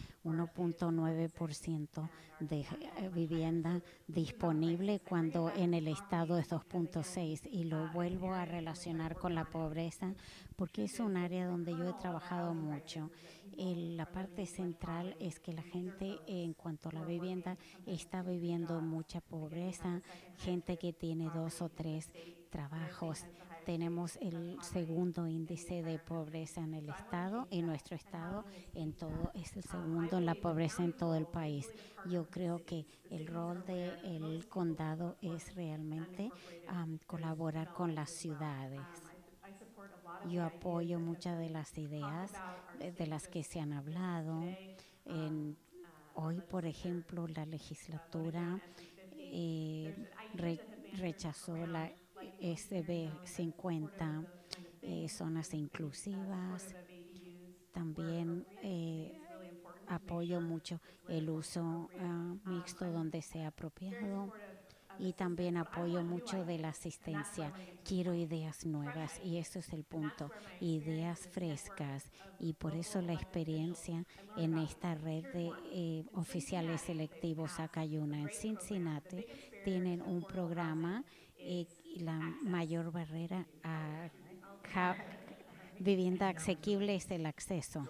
1.9% de vivienda disponible cuando en el estado es 2.6%, y lo vuelvo a relacionar con la pobreza porque es un área donde yo he trabajado mucho. La parte central es que la gente en cuanto a la vivienda está viviendo mucha pobreza, gente que tiene dos o tres trabajos. Tenemos el segundo índice de pobreza en el estado, en nuestro estado, en todo, es el segundo en la pobreza en todo el país. Yo creo que el rol del condado es realmente colaborar con las ciudades. Yo apoyo muchas de las ideas de las que se han hablado. En, Hoy, por ejemplo, la legislatura eh, re, rechazó la SB 50, zonas inclusivas. También apoyo mucho el uso mixto donde sea apropiado, y también apoyo mucho de la asistencia. Quiero ideas nuevas y eso es el punto, ideas frescas, y por eso la experiencia en esta red de oficiales selectivos. Acá hay una en Cincinnati, tienen un programa, y la mayor barrera a vivienda asequible es el acceso.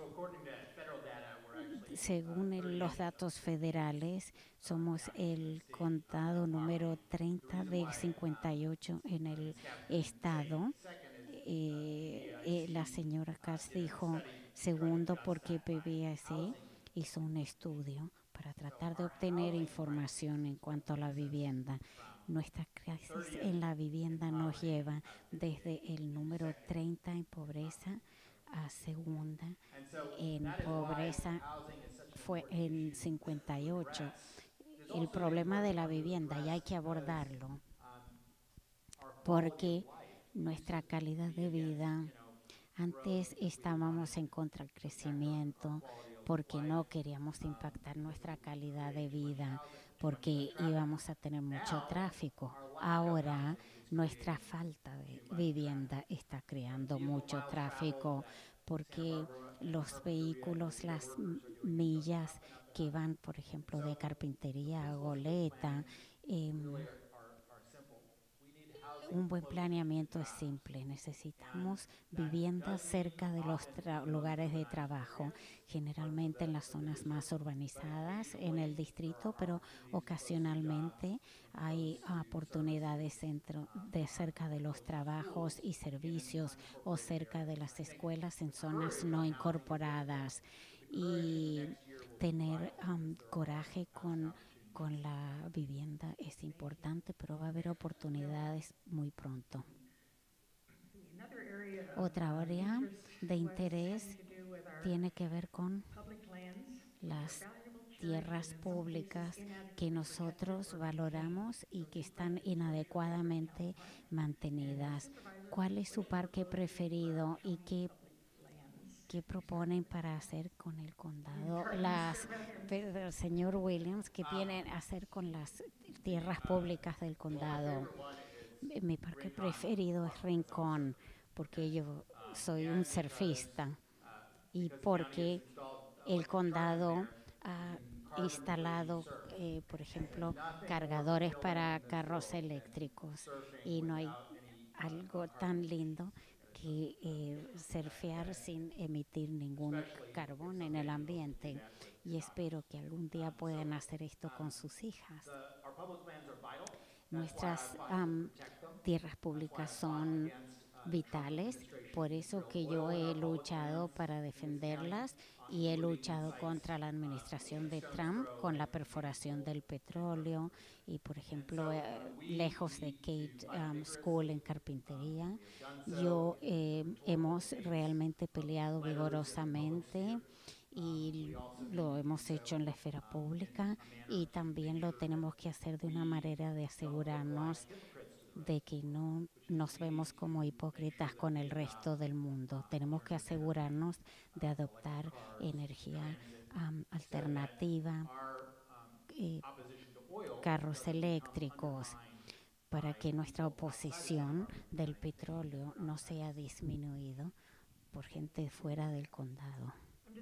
Según los datos federales, somos el condado número 30 de 58 en el estado. La señora Katz dijo segundo porque PBS hizo un estudio para tratar de obtener información en cuanto a la vivienda. Nuestra crisis en la vivienda nos lleva desde el número 30 en pobreza a segunda en pobreza fue en 58. El problema de la vivienda, y hay que abordarlo, porque nuestra calidad de vida, antes estábamos en contra del crecimiento porque no queríamos impactar nuestra calidad de vida, porque íbamos a tener mucho tráfico. Ahora nuestra falta de vivienda está creando mucho tráfico porque los vehículos, las millas que van, por ejemplo, de Carpintería a Goleta, eh, un buen planeamiento es simple. Necesitamos viviendas cerca de los lugares de trabajo, generalmente en las zonas más urbanizadas en el distrito, pero ocasionalmente hay oportunidades cerca de los trabajos y servicios o cerca de las escuelas en zonas no incorporadas. Y tener coraje con la vivienda es importante, pero va a haber oportunidades muy pronto. Otra área de interés tiene que ver con las tierras públicas que nosotros valoramos y que están inadecuadamente mantenidas. ¿Cuál es su parque preferido y qué proponen para hacer con el condado? El señor Williams, ¿qué tienen a hacer con las tierras públicas del condado? Mi parque preferido es Rincón, porque yo soy un surfista y porque el condado ha instalado, por ejemplo, cargadores para carros eléctricos, y no hay algo tan lindo que surfear sin emitir ningún carbón en el ambiente, y espero que algún día puedan hacer esto con sus hijas. Nuestras tierras públicas son vitales, por eso que yo he luchado para defenderlas, y he luchado contra la administración de Trump con la perforación del petróleo y, por ejemplo, lejos de Kate School en carpintería. Yo hemos realmente peleado vigorosamente y lo hemos hecho en la esfera pública, y también lo tenemos que hacer de una manera de asegurarnos de que no nos vemos como hipócritas con el resto del mundo. Tenemos que asegurarnos de adoptar energía alternativa, eh, carros eléctricos, para que nuestra oposición del petróleo no sea disminuido por gente fuera del condado.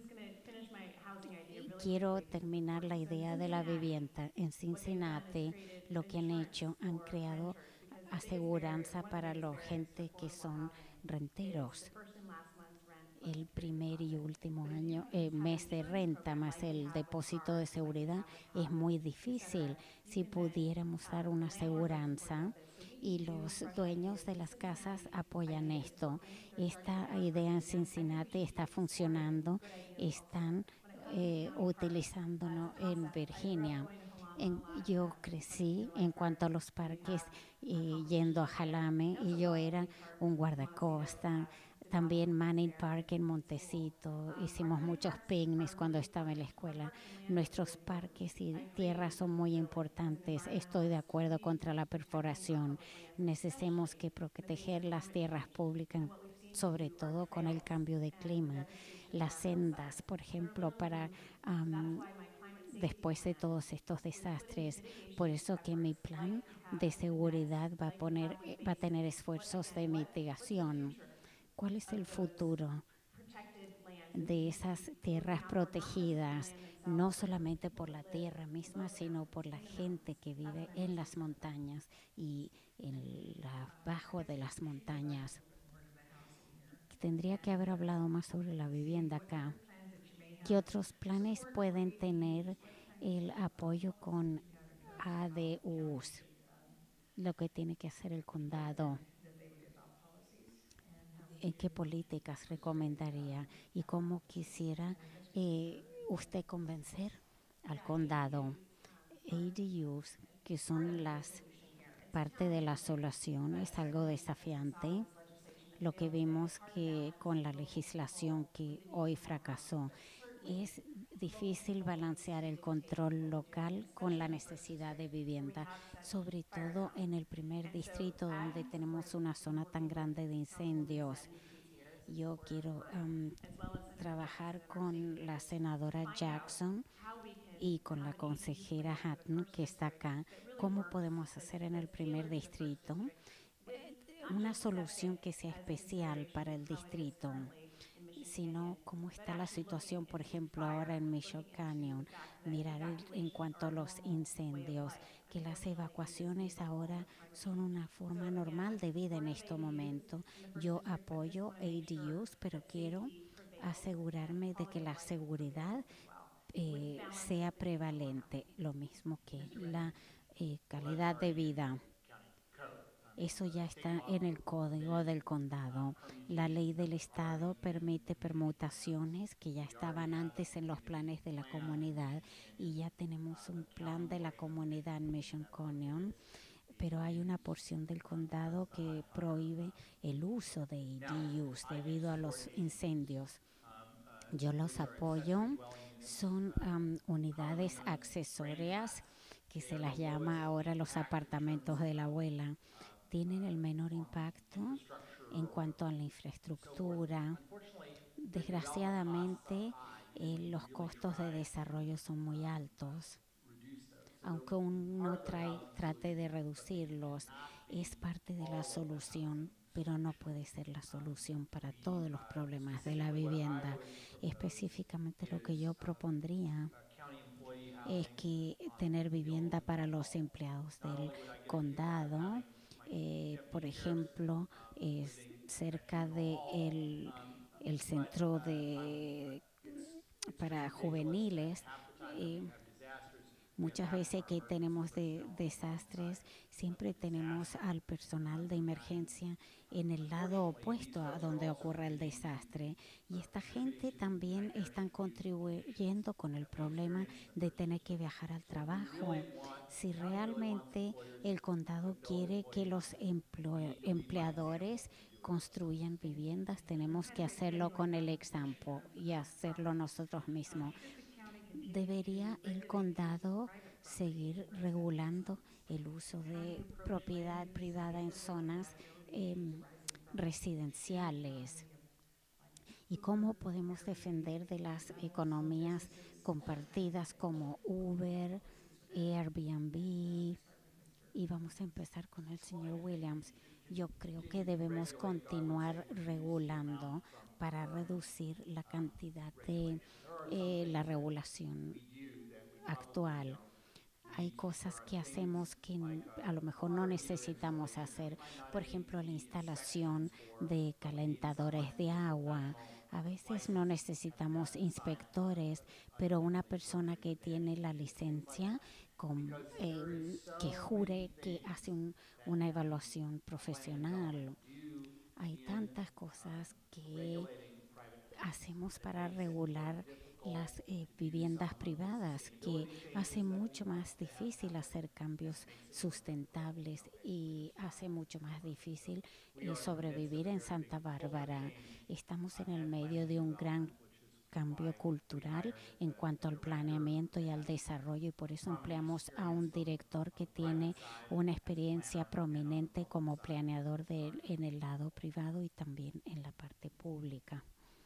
Quiero terminar la idea de la vivienda. En Cincinnati, lo que han hecho, han creado aseguranza para la gente que son renteros. El primer y último mes de renta más el depósito de seguridad es muy difícil. Si pudiéramos dar una aseguranza y los dueños de las casas apoyan esto. Esta idea en Cincinnati está funcionando, están utilizándolo en Virginia. Yo crecí en cuanto a los parques yendo a Jalame y yo era un guardacosta. También Manning Park en Montecito. Hicimos muchos picnics cuando estaba en la escuela. Nuestros parques y tierras son muy importantes. Estoy de acuerdo contra la perforación. Necesitamos que proteger las tierras públicas, sobre todo con el cambio de clima. Las sendas, por ejemplo, para después de todos estos desastres. Por eso que mi plan de seguridad va a tener esfuerzos de mitigación. ¿Cuál es el futuro de esas tierras protegidas? No solamente por la tierra misma, sino por la gente que vive en las montañas y bajo de las montañas. Tendría que haber hablado más sobre la vivienda acá. ¿Qué otros planes pueden tener el apoyo con ADUs? Lo que tiene que hacer el condado. ¿En qué políticas recomendaría y cómo quisiera usted convencer al condado? ADUs, que son las parte de la solución, es algo desafiante. Lo que vimos que con la legislación que hoy fracasó, es difícil balancear el control local con la necesidad de vivienda, sobre todo en el primer distrito donde tenemos una zona tan grande de incendios. Yo quiero trabajar con la senadora Jackson y con la consejera Hatton, que está acá, cómo podemos hacer en el primer distrito una solución que sea especial para el distrito, sino cómo está la situación, por ejemplo, ahora en Mission Canyon, mirar en cuanto a los incendios, que las evacuaciones ahora son una forma normal de vida en este momento. Yo apoyo ADUs, pero quiero asegurarme de que la seguridad sea prevalente, lo mismo que la calidad de vida. Eso ya está en el código del condado. La ley del estado permite permutaciones que ya estaban antes en los planes de la comunidad y ya tenemos un plan de la comunidad en Mission Canyon, pero hay una porción del condado que prohíbe el uso de ADUs debido a los incendios. Yo los apoyo. Son unidades accesorias que se las llama ahora los apartamentos de la abuela. Tienen el menor impacto en cuanto a la infraestructura. Desgraciadamente, los costos de desarrollo son muy altos. Aunque uno trate de reducirlos, es parte de la solución, pero no puede ser la solución para todos los problemas de la vivienda. Específicamente lo que yo propondría es que tener vivienda para los empleados del condado, por ejemplo, cerca de el centro para juveniles. eh, Muchas veces que tenemos desastres, siempre tenemos al personal de emergencia en el lado opuesto a donde ocurre el desastre. Y esta gente también están contribuyendo con el problema de tener que viajar al trabajo. Si realmente el condado quiere que los empleadores construyan viviendas, tenemos que hacerlo con el ejemplo y hacerlo nosotros mismos. ¿Debería el condado seguir regulando el uso de propiedad privada en zonas em, residenciales y cómo podemos defender de las economías compartidas como Uber, Airbnb. Y vamos a empezar con el señor Williams. Yo creo que debemos continuar regulando para reducir la cantidad de la regulación actual. Hay cosas que hacemos que a lo mejor no necesitamos hacer. Por ejemplo, la instalación de calentadores de agua. A veces no necesitamos inspectores, pero una persona que tiene la licencia que jure que hace una evaluación profesional. Hay tantas cosas que hacemos para regular las viviendas privadas que hace mucho más difícil hacer cambios sustentables y hace mucho más difícil sobrevivir en Santa Bárbara. Estamos en el medio de un gran cambio cultural en cuanto al planeamiento y al desarrollo y por eso empleamos a un director que tiene una experiencia prominente como planeador en el lado privado y también en la parte pública.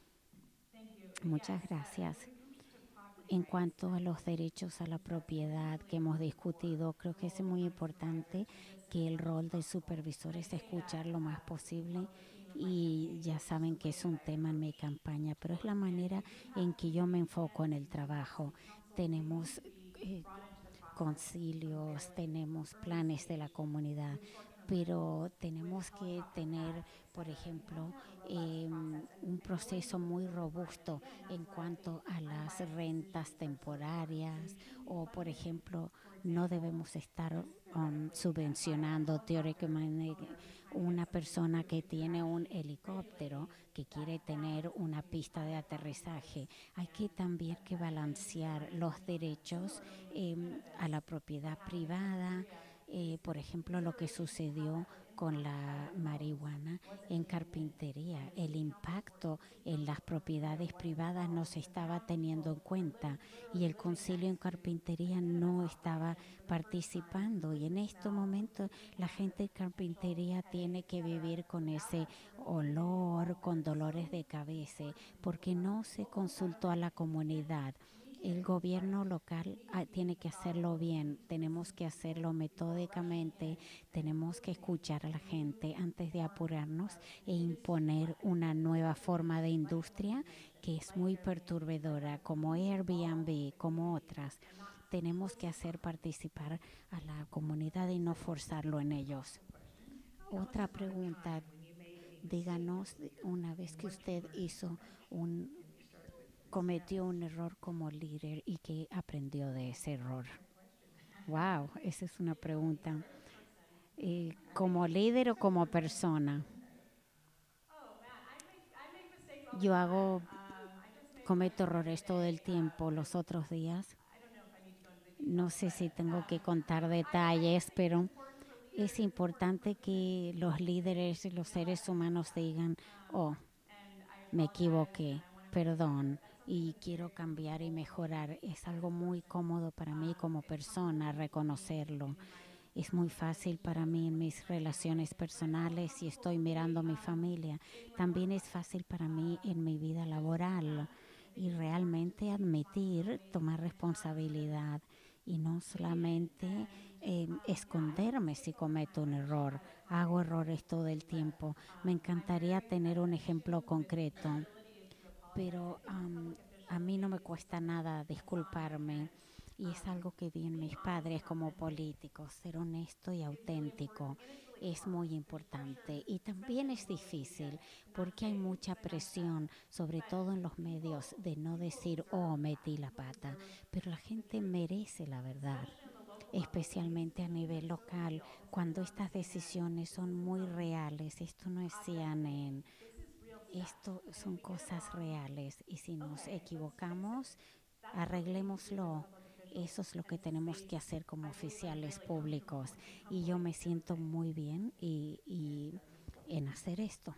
Muchas gracias. En cuanto a los derechos a la propiedad que hemos discutido, creo que es muy importante que el rol del supervisor es escuchar lo más posible y ya saben que es un tema en mi campaña, pero es la manera en que yo me enfoco en el trabajo. Tenemos eh, concilios, tenemos planes de la comunidad, pero tenemos que tener, por ejemplo, un proceso muy robusto en cuanto a las rentas temporarias o, por ejemplo, no debemos estar subvencionando teóricamente una persona que tiene un helicóptero que quiere tener una pista de aterrizaje. Hay que también que balancear los derechos a la propiedad privada, por ejemplo, lo que sucedió con la marihuana en carpintería. El impacto en las propiedades privadas no se estaba teniendo en cuenta y el concilio en carpintería no estaba participando. Y en este momento la gente de carpintería tiene que vivir con ese olor, con dolores de cabeza, porque no se consultó a la comunidad. El gobierno local tiene que hacerlo bien, tenemos que hacerlo metódicamente, tenemos que escuchar a la gente antes de apurarnos e imponer una nueva forma de industria que es muy perturbadora, como Airbnb, como otras. Tenemos que hacer participar a la comunidad y no forzarlo en ellos. Otra pregunta, díganos una vez que usted un cometió un error como líder y que aprendió de ese error. Wow, esa es una pregunta. ¿Como líder o como persona? Yo cometo errores todo el tiempo. Los otros días, no sé si tengo que contar detalles, pero es importante que los líderes y los seres humanos digan, oh, me equivoqué, perdón, y quiero cambiar y mejorar. Es algo muy cómodo para mí como persona reconocerlo. Es muy fácil para mí en mis relaciones personales si estoy mirando a mi familia. También es fácil para mí en mi vida laboral y realmente admitir, tomar responsabilidad y no solamente esconderme si cometo un error. Hago errores todo el tiempo. Me encantaría tener un ejemplo concreto, pero a mí no me cuesta nada disculparme y es algo que vi en mis padres como políticos, ser honesto y auténtico es muy importante y también es difícil porque hay mucha presión, sobre todo en los medios, de no decir, oh, metí la pata, pero la gente merece la verdad, especialmente a nivel local, cuando estas decisiones son muy reales. Esto no es CNN, esto son cosas reales y si nos equivocamos, arreglémoslo. Eso es lo que tenemos que hacer como oficiales públicos y yo me siento muy bien en hacer esto.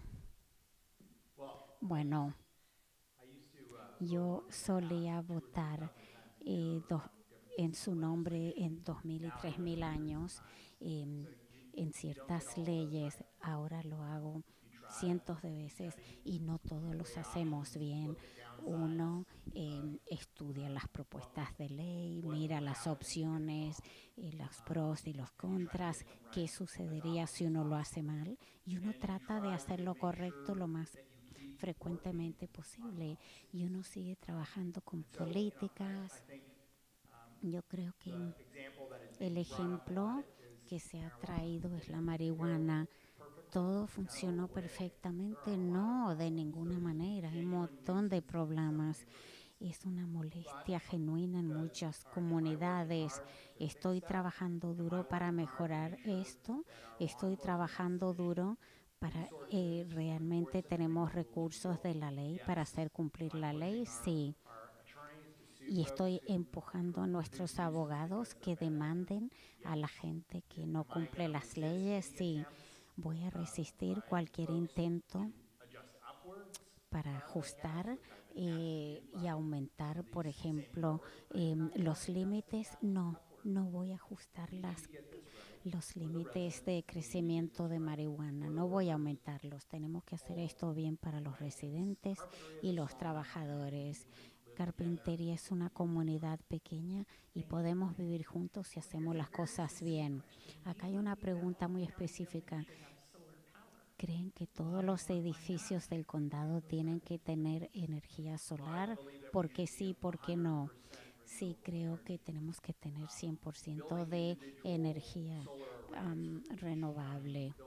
Bueno, yo solía votar eh, dos, en su nombre en 2000 y 3000 años. em, en ciertas leyes, ahora lo hago cientos de veces y no todos los hacemos bien. Uno estudia las propuestas de ley, mira las opciones, los pros y los contras, qué sucedería si uno lo hace mal y uno trata de hacer lo correcto lo más frecuentemente posible y uno sigue trabajando con políticas. Yo creo que el ejemplo que se ha traído es la marihuana. Todo funcionó perfectamente, no, de ninguna manera. Hay un montón de problemas. Es una molestia genuina en muchas comunidades. Estoy trabajando duro para mejorar esto. Estoy trabajando duro para realmente tenemos recursos de la ley para hacer cumplir la ley, sí. Y estoy empujando a nuestros abogados que demanden a la gente que no cumple las leyes, sí. Voy a resistir cualquier intento para ajustar y aumentar, por ejemplo, los límites. No, no voy a ajustar los límites de crecimiento de marihuana. No voy a aumentarlos. Tenemos que hacer esto bien para los residentes y los trabajadores. Carpintería es una comunidad pequeña y podemos vivir juntos si hacemos las cosas bien. Acá hay una pregunta muy específica. ¿Creen que todos los edificios del condado tienen que tener energía solar? ¿Por qué sí, por qué no? Sí, creo que tenemos que tener 100% de energía renovable.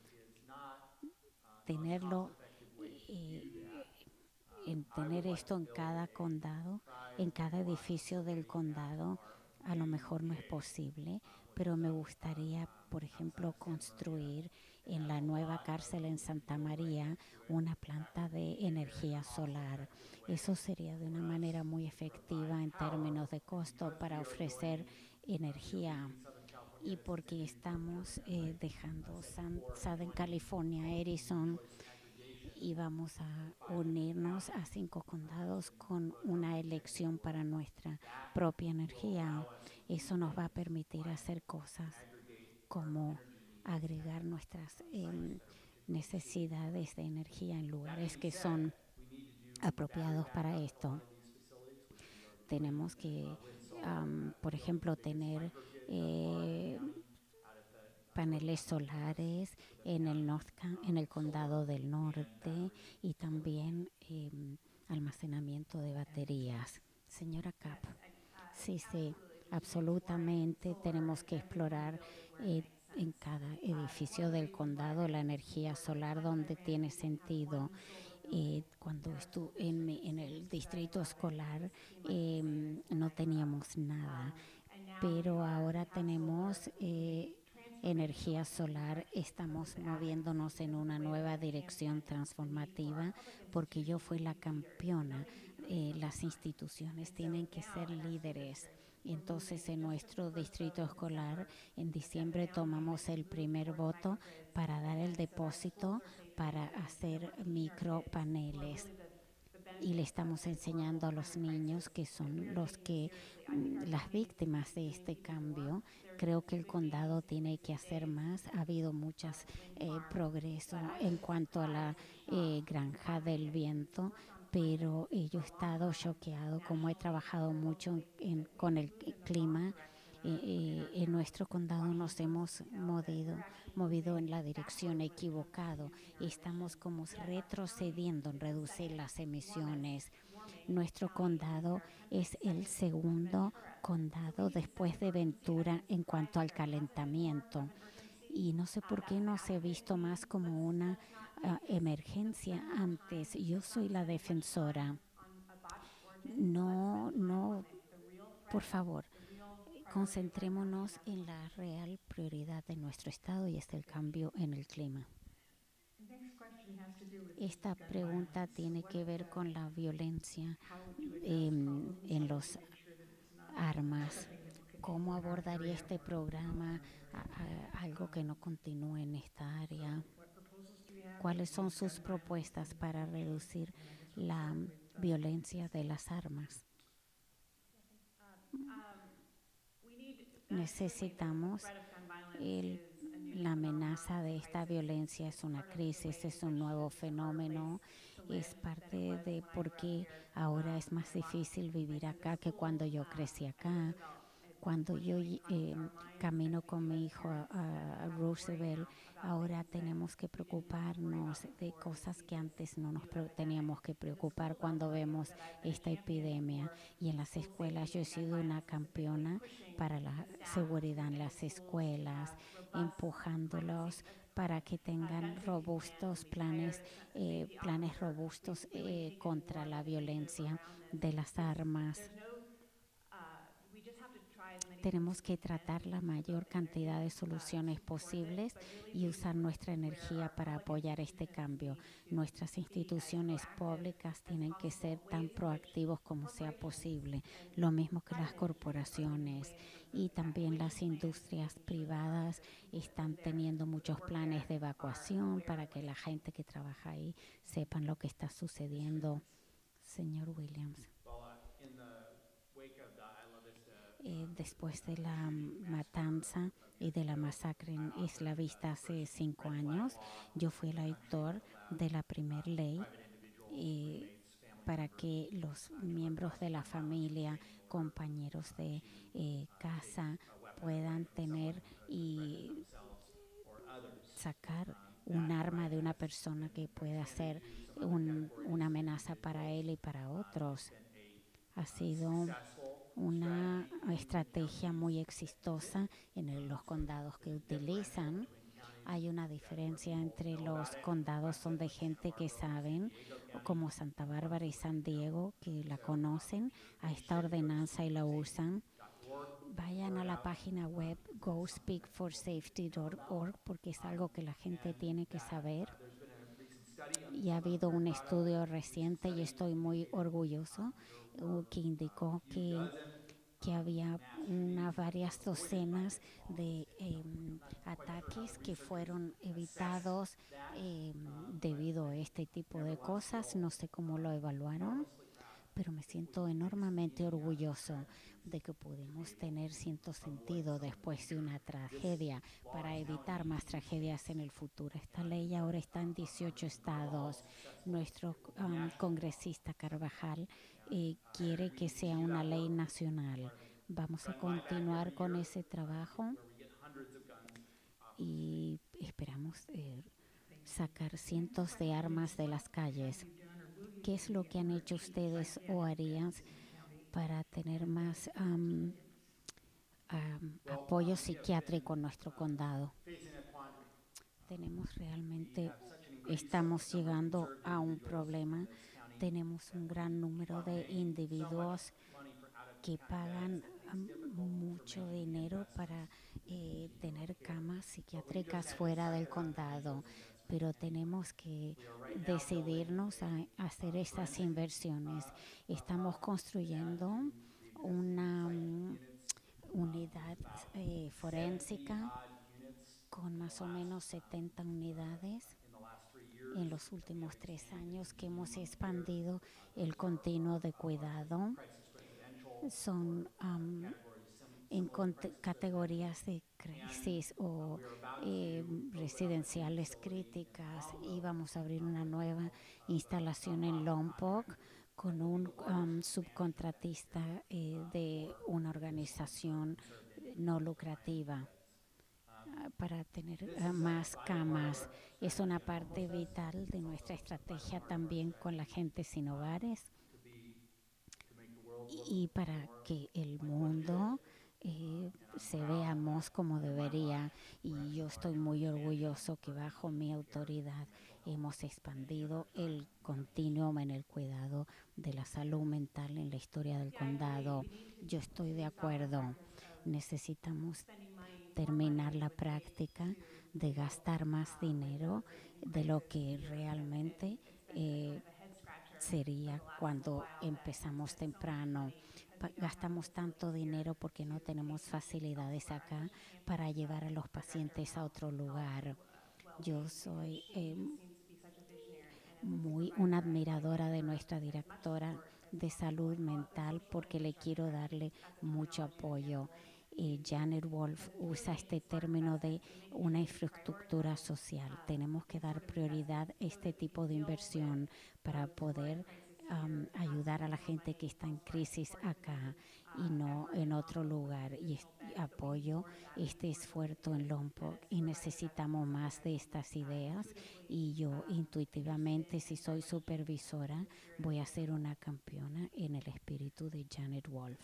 Tenerlo, eh, en tener esto en cada condado, en cada edificio del condado, a lo mejor no es posible, pero me gustaría, por ejemplo, construir en la nueva cárcel en Santa María una planta de energía solar. Eso sería de una manera muy efectiva en términos de costo para ofrecer energía y porque estamos dejando Southern California, Edison, y vamos a unirnos a 5 condados con una elección para nuestra propia energía. Eso nos va a permitir hacer cosas como agregar nuestras necesidades de energía en lugares que son apropiados para esto. Tenemos que, por ejemplo, tener paneles solares en en el condado del norte y también almacenamiento de baterías. Señora Cap, sí, sí, absolutamente tenemos que explorar en cada edificio del condado la energía solar donde tiene sentido. Cuando estuve en el distrito escolar no teníamos nada, pero ahora tenemos energía solar. Estamos moviéndonos en una nueva dirección transformativa porque yo fui la campeona. Las instituciones tienen que ser líderes. Entonces, en nuestro distrito escolar, en diciembre tomamos el primer voto para dar el depósito para hacer micropaneles y le estamos enseñando a los niños que son los que las víctimas de este cambio. Creo que el condado tiene que hacer más. Ha habido muchos progreso en cuanto a la granja del viento, pero yo he estado choqueado como he trabajado mucho con el clima. En nuestro condado nos hemos movido en la dirección equivocada. Estamos como retrocediendo en reducir las emisiones. Nuestro condado es el segundo condado después de Ventura en cuanto al calentamiento. Y no sé por qué no se ha visto más como una emergencia antes. Yo soy la defensora. No, no, por favor, concentrémonos en la real prioridad de nuestro estado y es el cambio en el clima. Esta pregunta tiene que ver con la violencia en los armas. ¿Cómo abordaría este programa algo que no continúe en esta área? ¿Cuáles son sus propuestas para reducir la violencia de las armas? Necesitamos el, la amenaza de esta violencia es una crisis, es un nuevo fenómeno, es parte de por qué ahora es más difícil vivir acá que cuando yo crecí acá. Cuando yo camino con mi hijo a Roosevelt, ahora tenemos que preocuparnos de cosas que antes no nos teníamos que preocupar cuando vemos esta epidemia. Y en las escuelas yo he sido una campeona para la seguridad en las escuelas, empujándolos para que tengan robustos planes, planes robustos contra la violencia de las armas. Tenemos que tratar la mayor cantidad de soluciones posibles y usar nuestra energía para apoyar este cambio. Nuestras instituciones públicas tienen que ser tan proactivos como sea posible, lo mismo que las corporaciones y también las industrias privadas están teniendo muchos planes de evacuación para que la gente que trabaja ahí sepan lo que está sucediendo. Señor Williams. Después de la matanza y de la masacre en Isla Vista hace 5 años, yo fui el autor de la primera ley eh, para que los miembros de la familia, compañeros de casa, puedan tener y sacar un arma de una persona que pueda ser una amenaza para él y para otros. Ha sido una estrategia muy exitosa en los condados que utilizan. Hay una diferencia entre los condados son de gente que saben, como Santa Bárbara y San Diego, que la conocen a esta ordenanza y la usan. Vayan a la página web gospeakforsafety.org porque es algo que la gente tiene que saber. Y ha habido un estudio reciente y estoy muy orgulloso que indicó que había varias docenas de ataques que fueron evitados debido a este tipo de cosas. No sé cómo lo evaluaron, pero me siento enormemente orgulloso de que pudimos tener cierto sentido después de una tragedia para evitar más tragedias en el futuro. Esta ley ahora está en 18 estados. Nuestro congresista Carvajal quiere que sea una ley nacional. Vamos a continuar con ese trabajo y esperamos sacar cientos de armas de las calles. ¿Qué es lo que han hecho ustedes o harían para tener más apoyo psiquiátrico en nuestro condado? Tenemos realmente, estamos llegando a un problema. Tenemos un gran número de individuos que pagan mucho dinero para tener camas psiquiátricas fuera del condado, pero tenemos que decidirnos a hacer estas inversiones. Estamos construyendo una unidad forénsica con más o menos 70 unidades en los últimos 3 años que hemos expandido el continuo de cuidado. Son en categorías de crisis o residenciales críticas y vamos a abrir una nueva instalación en Lompoc con un subcontratista de una organización no lucrativa para tener más camas. Es una parte vital de nuestra estrategia también con la gente sin hogares y para que el mundo se veamos como debería. Y yo estoy muy orgulloso que bajo mi autoridad hemos expandido el continuum en el cuidado de la salud mental en la historia del condado. Yo estoy de acuerdo. Necesitamos terminar la práctica de gastar más dinero de lo que realmente sería cuando empezamos temprano. Gastamos tanto dinero porque no tenemos facilidades acá para llevar a los pacientes a otro lugar. Yo soy muy una admiradora de nuestra directora de salud mental porque le quiero darle mucho apoyo Janet Wolf usa este término de una infraestructura social. Tenemos que dar prioridad a este tipo de inversión para poder ayudar a la gente que está en crisis acá y no en otro lugar. Y apoyo este esfuerzo en Lompoc y necesitamos más de estas ideas. Y yo intuitivamente, si soy supervisora, voy a ser una campeona en el espíritu de Janet Wolf.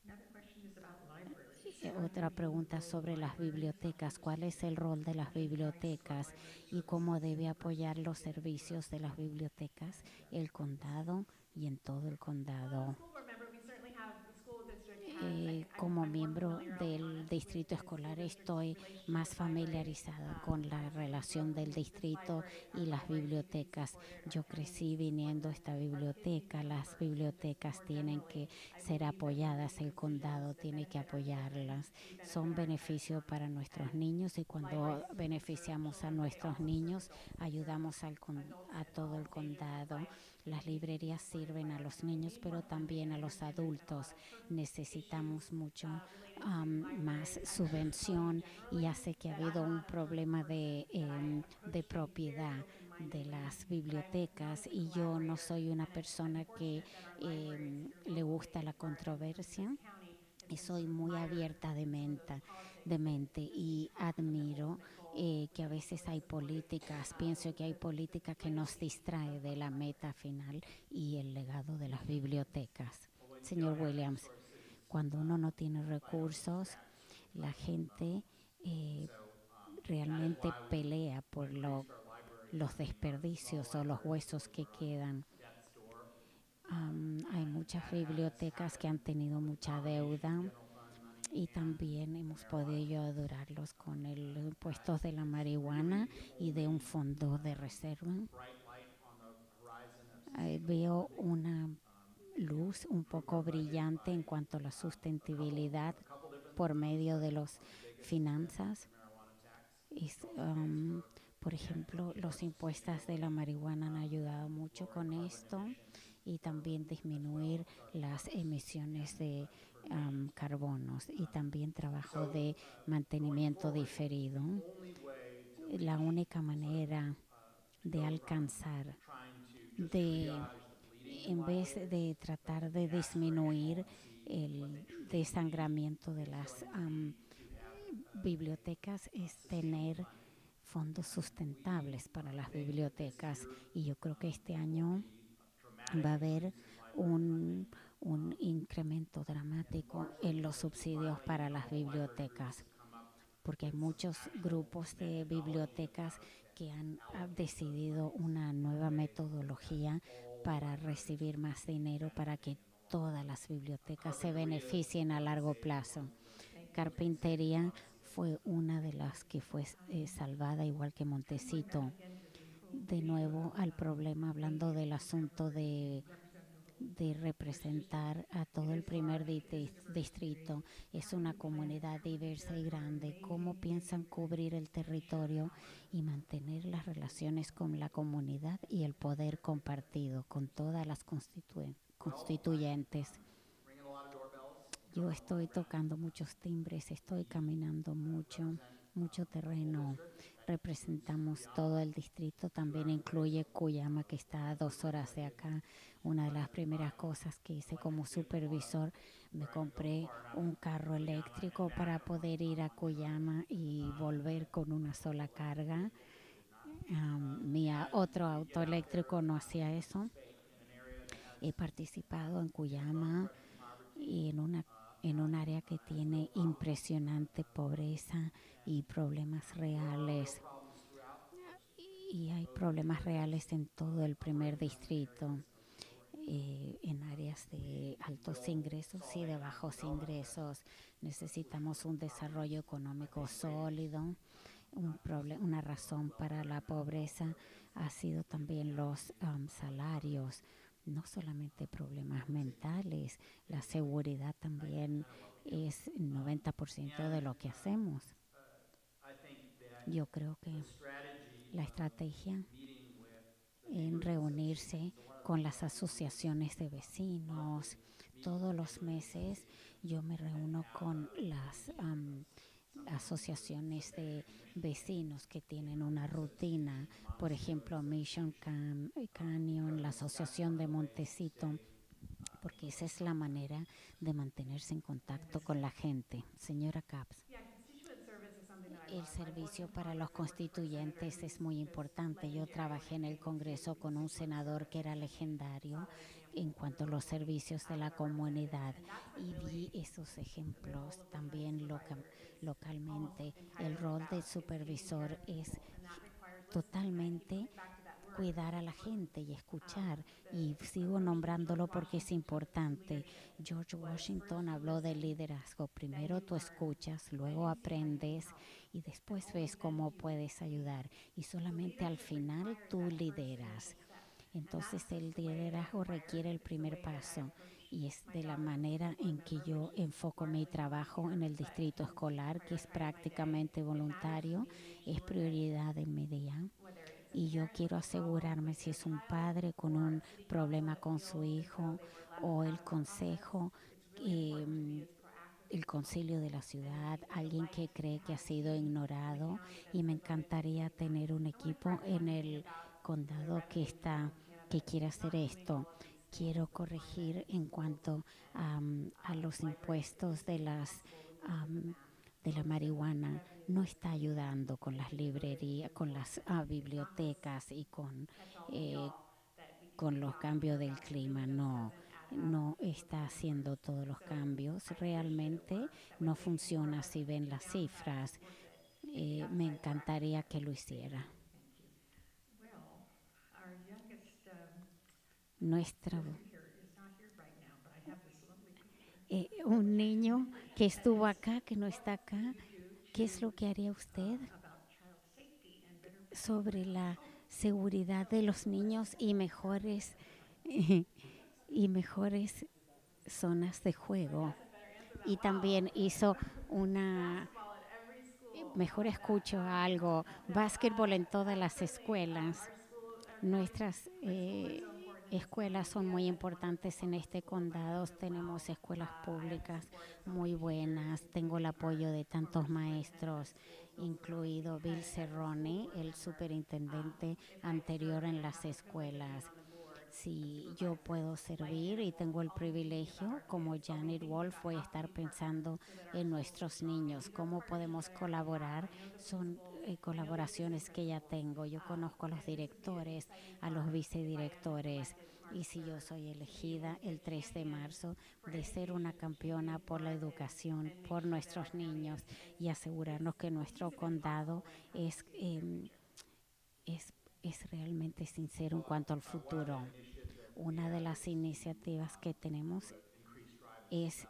Otra pregunta sobre las bibliotecas. ¿Cuál es el rol de las bibliotecas y cómo debe apoyar los servicios de las bibliotecas, el condado y en todo el condado? Como miembro del distrito escolar estoy más familiarizada con la relación del distrito y las bibliotecas. Yo crecí viniendo a esta biblioteca. Las bibliotecas tienen que ser apoyadas, el condado tiene que apoyarlas. Son beneficio para nuestros niños y cuando beneficiamos a nuestros niños ayudamos a todo el condado. Las librerías sirven a los niños pero también a los adultos. Necesitamos mucho más subvención y hace que ha habido un problema de propiedad de las bibliotecas y yo no soy una persona que le gusta la controversia y soy muy abierta de mente y admiro que a veces hay políticas, pienso que hay política que nos distrae de la meta final y el legado de las bibliotecas. Señor Williams, cuando uno no tiene recursos, la gente eh, realmente pelea por los desperdicios o los huesos que quedan. Hay muchas bibliotecas que han tenido mucha deuda y también hemos podido ayudarlos con el impuesto de la marihuana y de un fondo de reserva. Veo una luz un poco brillante en cuanto a la sustentabilidad por medio de las finanzas. Es, por ejemplo, los impuestos de la marihuana han ayudado mucho con esto y también disminuir las emisiones de carbonos y también trabajo de mantenimiento diferido. La única manera de alcanzar, de en vez de tratar de disminuir el desangramiento de las bibliotecas, es tener fondos sustentables para las bibliotecas y yo creo que este año va a haber un, un incremento dramático en los subsidios para las bibliotecas porque hay muchos grupos de bibliotecas que han decidido una nueva metodología para recibir más dinero para que todas las bibliotecas se beneficien a largo plazo. Carpintería fue una de las que fue salvada, igual que Montecito. De nuevo al problema, hablando del asunto de representar a todo el primer distrito. Es una comunidad diversa y grande. ¿Cómo piensan cubrir el territorio y mantener las relaciones con la comunidad y el poder compartido con todas las constituyentes? Yo estoy tocando muchos timbres, estoy caminando mucho terreno. Representamos todo el distrito, también incluye Cuyama, que está a 2 horas de acá. Una de las primeras cosas que hice como supervisor, me compré un carro eléctrico para poder ir a Cuyama y volver con una sola carga. Mi otro auto eléctrico no hacía eso. He participado en Cuyama y en un área que tiene impresionante pobreza y problemas reales. Y hay problemas reales en todo el primer distrito, en áreas de altos ingresos y de bajos ingresos. Necesitamos un desarrollo económico sólido. Una razón para la pobreza ha sido también los salarios, no solamente problemas mentales, la seguridad también es 90% de lo que hacemos. Yo creo que la estrategia en reunirse con las asociaciones de vecinos, Todos los meses yo me reúno con las asociaciones de vecinos que tienen una rutina, por ejemplo, Canyon, la Asociación de Montecito, porque esa es la manera de mantenerse en contacto con la gente. Señora Capps. El servicio para los constituyentes es muy importante. Yo trabajé en el Congreso con un senador que era legendario en cuanto a los servicios de la comunidad y vi esos ejemplos también localmente. El rol del supervisor es totalmente cuidar a la gente y escuchar, y sigo nombrándolo porque es importante. George Washington habló de liderazgo. Primero tú escuchas, luego aprendes y después ves cómo puedes ayudar, y solamente al final tú lideras. Entonces el liderazgo requiere el primer paso, y es de la manera en que yo enfoco mi trabajo en el distrito escolar, que es prácticamente voluntario, es prioridad en mi día. Y yo quiero asegurarme si es un padre con un problema con su hijo o el consejo, eh, el concilio de la ciudad, alguien que cree que ha sido ignorado, y me encantaría tener un equipo en el condado que quiere hacer esto. Quiero corregir en cuanto a los impuestos um, de la marihuana. No está ayudando con las librerías, con las bibliotecas y eh, con los cambios del clima. No, no está haciendo todos los cambios. Realmente no funciona si ven las cifras. Me encantaría que lo hiciera. Nuestra, un niño que estuvo acá, que no está acá, ¿qué es lo que haría usted sobre la seguridad de los niños y mejores y mejores zonas de juego? Y también hizo una, mejor escucho algo, básquetbol en todas las escuelas. Nuestras escuelas son muy importantes en este condado. Tenemos escuelas públicas muy buenas. Tengo el apoyo de tantos maestros, incluido Bill Cerrone, el superintendente anterior en las escuelas. Si yo puedo servir y tengo el privilegio, como Janet Wolf, voy a estar pensando en nuestros niños, cómo podemos colaborar. Son colaboraciones que ya tengo. Yo conozco a los directores, a los vicedirectores, y si yo soy elegida el 3 de marzo de ser una campeona por la educación, por nuestros niños, y asegurarnos que nuestro condado es, es, es realmente sincero en cuanto al futuro. Una de las iniciativas que tenemos es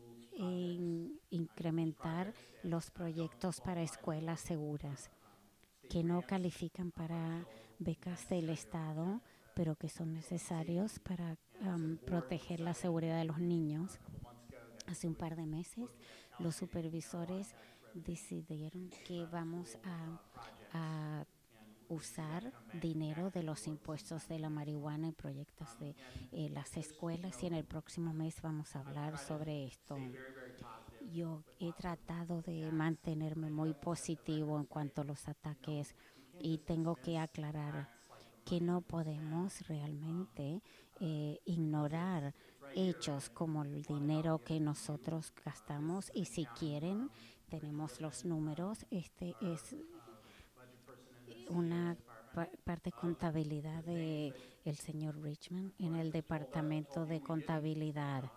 incrementar los proyectos para escuelas seguras que no califican para becas del Estado, pero que son necesarios para proteger la seguridad de los niños. Hace un par de meses, los supervisores decidieron que vamos a usar dinero de los impuestos de la marihuana en proyectos de las escuelas, y en el próximo mes vamos a hablar sobre esto. Yo he tratado de mantenerme muy positivo en cuanto a los ataques, y tengo que aclarar que no podemos realmente ignorar hechos como el dinero que nosotros gastamos, y si quieren tenemos los números. Este es una parte de contabilidad de el señor Richmond en el departamento de contabilidad,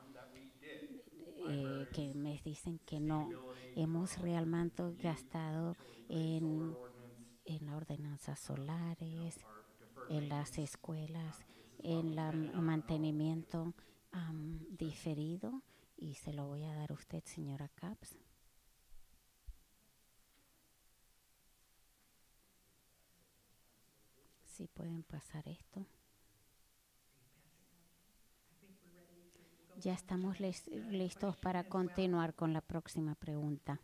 que me dicen que no hemos realmente gastado en, en ordenanzas solares, en las escuelas, en el mantenimiento diferido, y se lo voy a dar a usted, señora Capps. Si pueden pasar esto. Ya estamos listos para continuar con la próxima pregunta.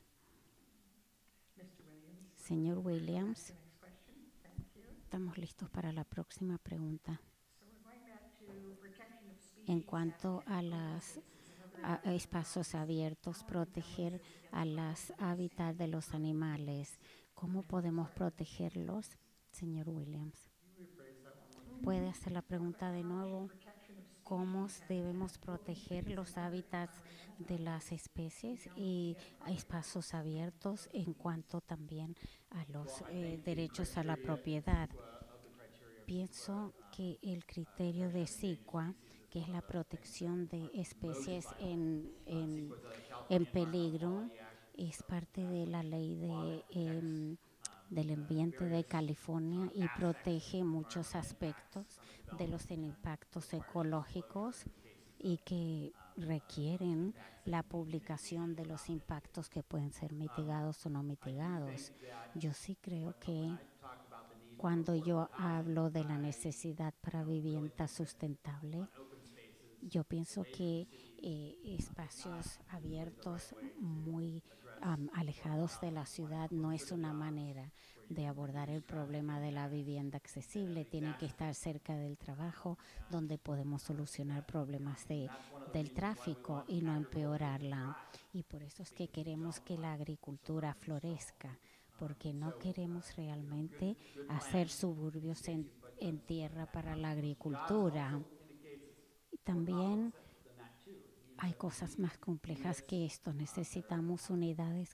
Señor Williams, estamos listos para la próxima pregunta. En cuanto a los espacios abiertos, proteger a los hábitats de los animales, ¿cómo podemos protegerlos, señor Williams? ¿Puede hacer la pregunta de nuevo? ¿Cómo debemos proteger los hábitats de las especies y espacios abiertos en cuanto también a los derechos a la propiedad? Pienso que el criterio de SICUA, que es la protección de especies en peligro, es parte de la ley del ambiente de California y protege muchos aspectos de los impactos ecológicos y que requieren la publicación de los impactos que pueden ser mitigados o no mitigados. Yo sí creo que cuando yo hablo de la necesidad para vivienda sustentable, yo pienso que espacios abiertos muy alejados de la ciudad no es una manera de abordar el problema de la vivienda accesible. Tienen que estar cerca del trabajo, donde podemos solucionar problemas del tráfico y no empeorarla. Y por eso es que queremos que la agricultura florezca, porque no queremos realmente hacer suburbios en tierra para la agricultura. Y también hay cosas más complejas que esto. Necesitamos unidades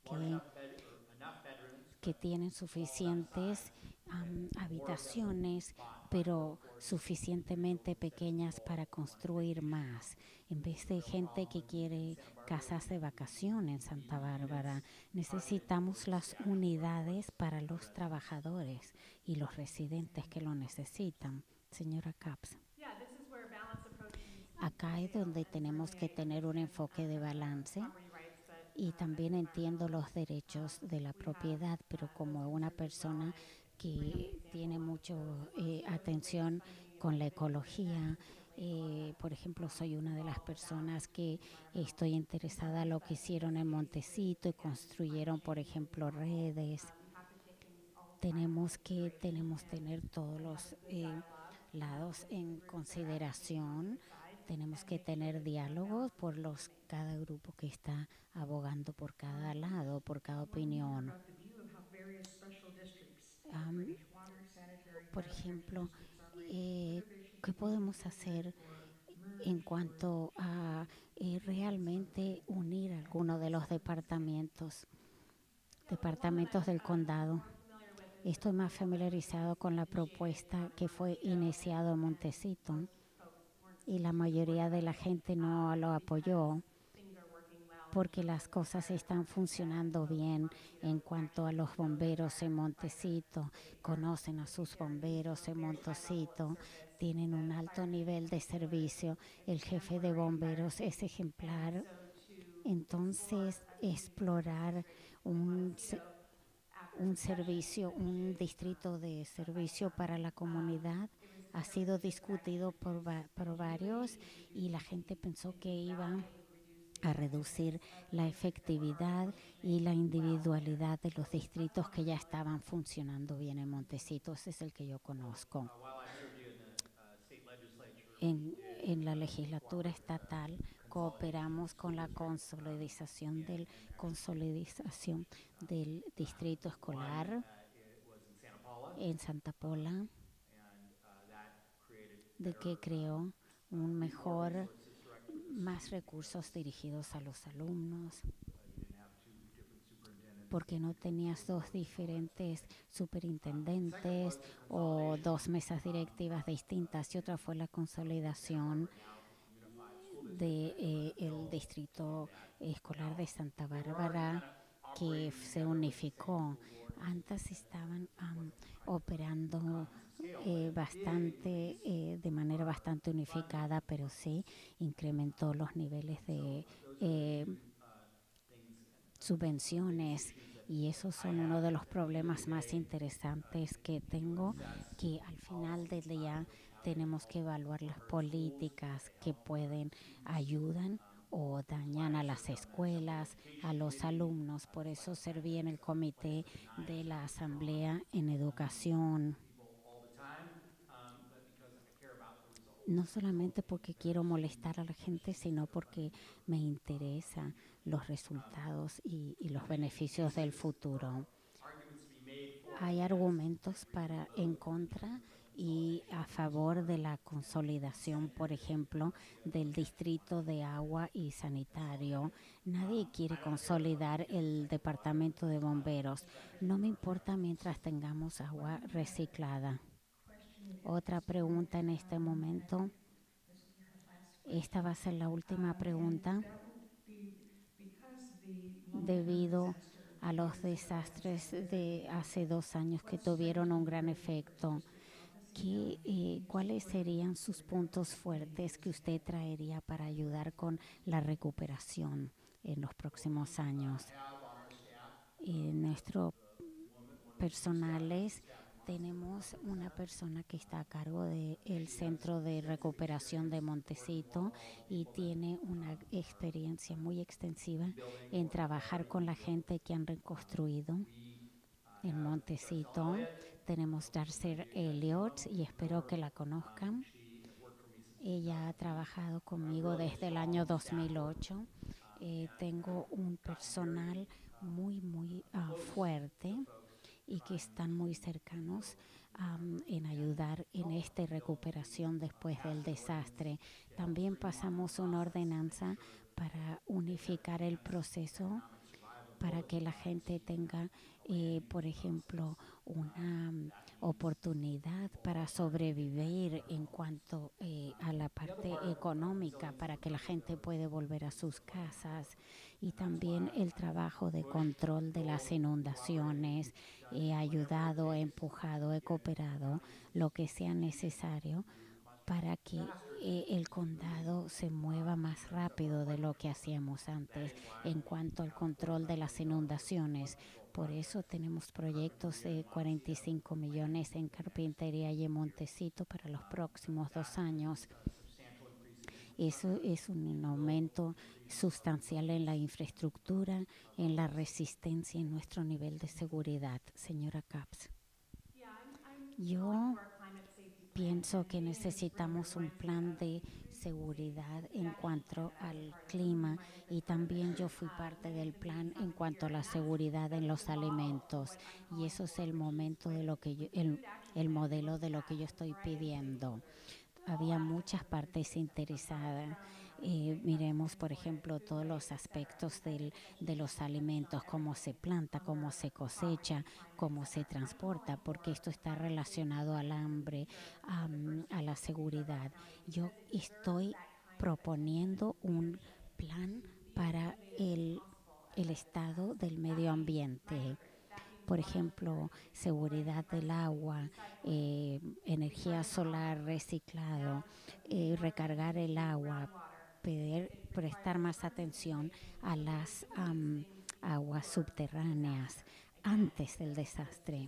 que tienen suficientes habitaciones, pero suficientemente pequeñas para construir más. En vez de gente que quiere casas de vacación en Santa Bárbara, necesitamos las unidades para los trabajadores y los residentes que lo necesitan. Señora Caps. Acá es donde tenemos que tener un enfoque de balance y también entiendo los derechos de la propiedad, pero como una persona que tiene mucho atención con la ecología, por ejemplo, soy una de las personas que estoy interesada en lo que hicieron en Montecito y construyeron, por ejemplo, redes. Tenemos tener todos los lados en consideración. Tenemos que tener diálogos por cada grupo que está abogando por cada lado, por cada opinión. Um, por ejemplo, eh, ¿qué podemos hacer en cuanto a realmente unir algunos de los departamentos del condado? Estoy más familiarizado con la propuesta que fue iniciado en Montecito y la mayoría de la gente no lo apoyó porque las cosas están funcionando bien en cuanto a los bomberos en Montecito. Conocen a sus bomberos en Montecito, tienen un alto nivel de servicio. El jefe de bomberos es ejemplar. Entonces, explorar un servicio, un distrito de servicio para la comunidad ha sido discutido por varios y la gente pensó que iba a reducir la efectividad y la individualidad de los distritos que ya estaban funcionando bien en Montecito. Ese es el que yo conozco. En la legislatura estatal cooperamos con la consolidación del distrito escolar en Santa Paula, de que creó un mejor, más recursos dirigidos a los alumnos, porque no tenías dos diferentes superintendentes o dos mesas directivas distintas, y otra fue la consolidación del distrito escolar de Santa Bárbara, que se unificó. Antes estaban operando de manera bastante unificada, pero sí incrementó los niveles de subvenciones, y esos son uno de los problemas más interesantes que tengo, que al final del día tenemos que evaluar las políticas que ayudan o dañan a las escuelas, a los alumnos. Por eso serví en el comité de la Asamblea en Educación. no solamente porque quiero molestar a la gente, sino porque me interesan los resultados y los beneficios del futuro. Hay argumentos para en contra y a favor de la consolidación, por ejemplo, del distrito de agua y sanitario. Nadie quiere consolidar el departamento de bomberos. No me importa mientras tengamos agua reciclada. Otra pregunta en este momento. Esta va a ser la última pregunta. Debido a los desastres de hace 2 años que tuvieron un gran efecto, ¿cuáles serían sus puntos fuertes que usted traería para ayudar con la recuperación en los próximos años? Nuestro personales tenemos una persona que está a cargo del Centro de Recuperación de Montecito y tiene una experiencia muy extensiva en trabajar con la gente que han reconstruido en Montecito. Tenemos Darcy Elliott y espero que la conozcan. Ella ha trabajado conmigo desde el año 2008. Tengo un personal muy fuerte y que están muy cercanos en ayudar en esta recuperación después del desastre. También pasamos una ordenanza para unificar el proceso para que la gente tenga, por ejemplo, una oportunidad para sobrevivir en cuanto a la parte económica, para que la gente pueda volver a sus casas y también el trabajo de control de las inundaciones. He ayudado, he empujado, he cooperado lo que sea necesario para que el condado se mueva más rápido de lo que hacíamos antes en cuanto al control de las inundaciones. Por eso tenemos proyectos de 45 millones en carpintería y en Montecito para los próximos 2 años. Eso es un aumento sustancial en la infraestructura, en la resistencia y en nuestro nivel de seguridad. Señora Capps. Yo pienso que necesitamos un plan de seguridad en cuanto al clima y también yo fui parte del plan en cuanto a la seguridad en los alimentos y eso es el momento de lo que el modelo de lo que yo estoy pidiendo. Había muchas partes interesadas. Miremos, por ejemplo, todos los aspectos de los alimentos, cómo se planta, cómo se cosecha, cómo se transporta, porque esto está relacionado al hambre, a la seguridad. Yo estoy proponiendo un plan para el estado del medio ambiente, por ejemplo, seguridad del agua, energía solar reciclado, recargar el agua, prestar más atención a las aguas subterráneas antes del desastre.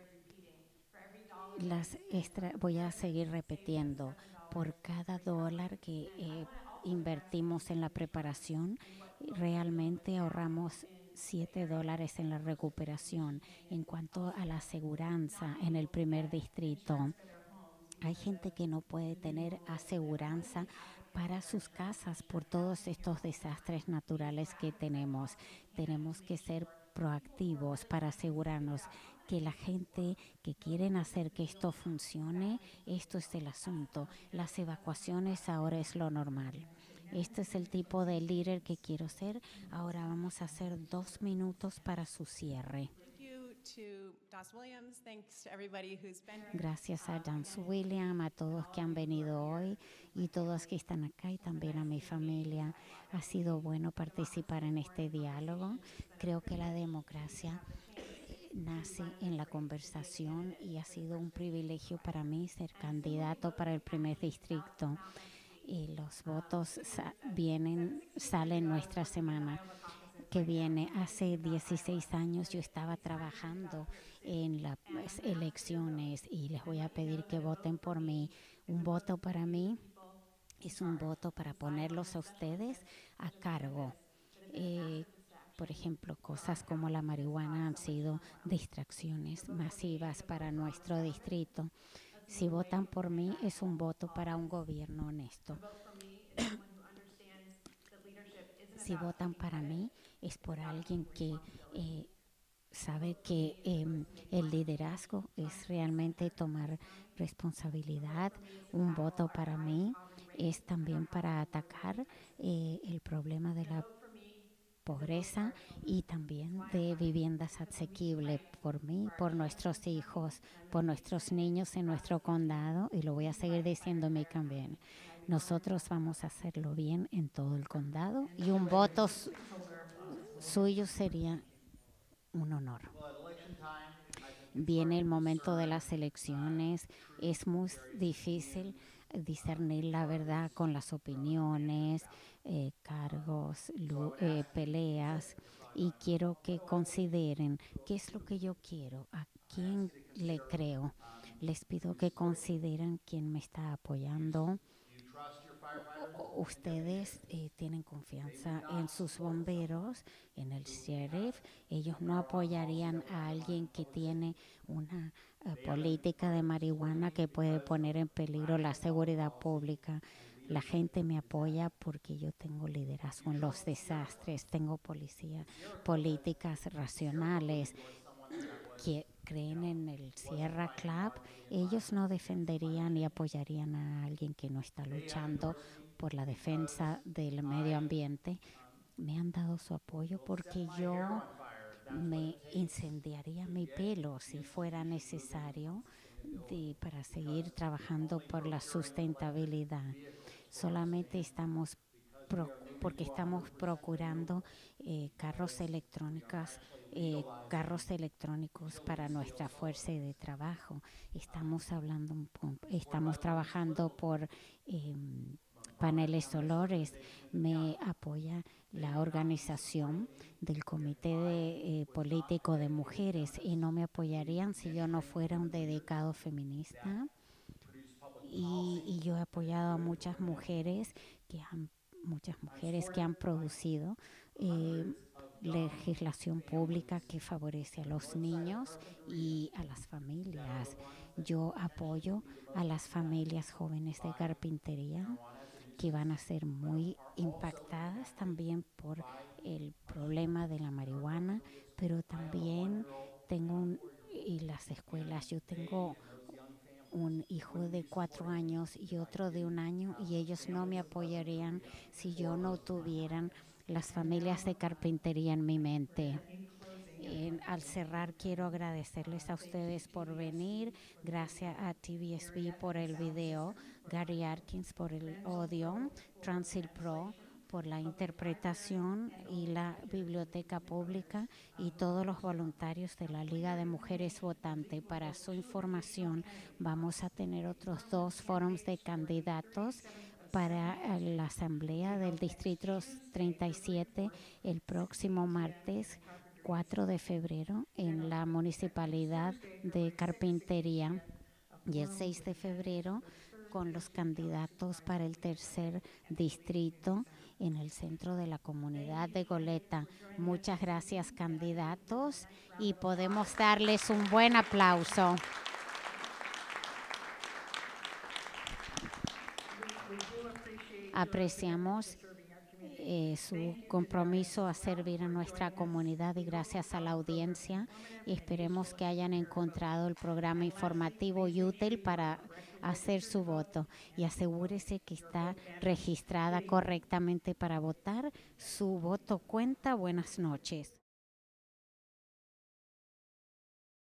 Voy a seguir repitiendo, por cada dólar que invertimos en la preparación, realmente ahorramos $7 en la recuperación. En cuanto a la aseguranza en el primer distrito, hay gente que no puede tener aseguranza para sus casas por todos estos desastres naturales que tenemos. Tenemos que ser proactivos para asegurarnos que la gente que quieren hacer que esto funcione, esto es el asunto. Las evacuaciones ahora es lo normal. Este es el tipo de líder que quiero ser. Ahora vamos a hacer 2 minutos para su cierre. Gracias a Dance William, a todos que han venido hoy y todos que están acá y también a mi familia. Ha sido bueno participar en este diálogo. Creo que la democracia nace en la conversación y ha sido un privilegio para mí ser candidato para el primer distrito. Y los votos salen nuestra semana que viene. Hace 16 años yo estaba trabajando en las elecciones y les voy a pedir que voten por mí. Un voto para mí es un voto para ponerlos a ustedes a cargo. Eh, por ejemplo, cosas como la marihuana han sido distracciones masivas para nuestro distrito. Si votan por mí, es un voto para un gobierno honesto. Si votan para mí, es por alguien que sabe que el liderazgo es realmente tomar responsabilidad. Un voto para mí es también para atacar el problema de la pobreza y también de viviendas asequibles por mí, por nuestros hijos, por nuestros niños en nuestro condado, y lo voy a seguir diciendo a mí también. Nosotros vamos a hacerlo bien en todo el condado y un voto suyo sería un honor. Viene el momento de las elecciones, es muy difícil discernir la verdad con las opiniones, cargos, peleas, y quiero que consideren qué es lo que yo quiero, a quién le creo. Les pido que consideren quién me está apoyando. Ustedes tienen confianza en sus bomberos, en el sheriff. Ellos no apoyarían a alguien que tiene una política de marihuana que puede poner en peligro la seguridad pública. La gente me apoya porque yo tengo liderazgo en los desastres, tengo políticas racionales, que creen en el Sierra Club. Ellos no defenderían y apoyarían a alguien que no está luchando por la defensa del medio ambiente. Me han dado su apoyo porque yo me incendiaría mi pelo si fuera necesario para seguir trabajando por la sustentabilidad. Solamente porque estamos procurando carros electrónicos para nuestra fuerza de trabajo. Estamos trabajando por paneles solares. Me apoya la organización del Comité Político de Mujeres, y no me apoyarían si yo no fuera un dedicado feminista. Y yo he apoyado a muchas mujeres que han producido legislación pública que favorece a los niños y a las familias. Yo apoyo a las familias jóvenes de carpintería que van a ser muy impactadas también por el problema de la marihuana, pero también y las escuelas. Yo tengo un hijo de 4 años y otro de 1 año, y ellos no me apoyarían si yo no tuvieran las familias de carpintería en mi mente. Al cerrar, quiero agradecerles a ustedes por venir. Gracias a TVSB por el video, Gary Atkins por el audio, Transit Pro por la interpretación, y la Biblioteca Pública y todos los voluntarios de la Liga de Mujeres Votantes. Para su información, vamos a tener otros 2 foros de candidatos para la Asamblea del Distrito 37 el próximo martes 4 de febrero en la Municipalidad de Carpintería, y el 6 de febrero con los candidatos para el tercer distrito en el centro de la comunidad de Goleta. Muchas gracias, candidatos, y podemos darles un buen aplauso. Apreciamos su compromiso a servir a nuestra comunidad, y gracias a la audiencia, y esperemos que hayan encontrado el programa informativo y útil para hacer su voto, y asegúrese que está registrada correctamente para votar. Su voto cuenta. Buenas noches.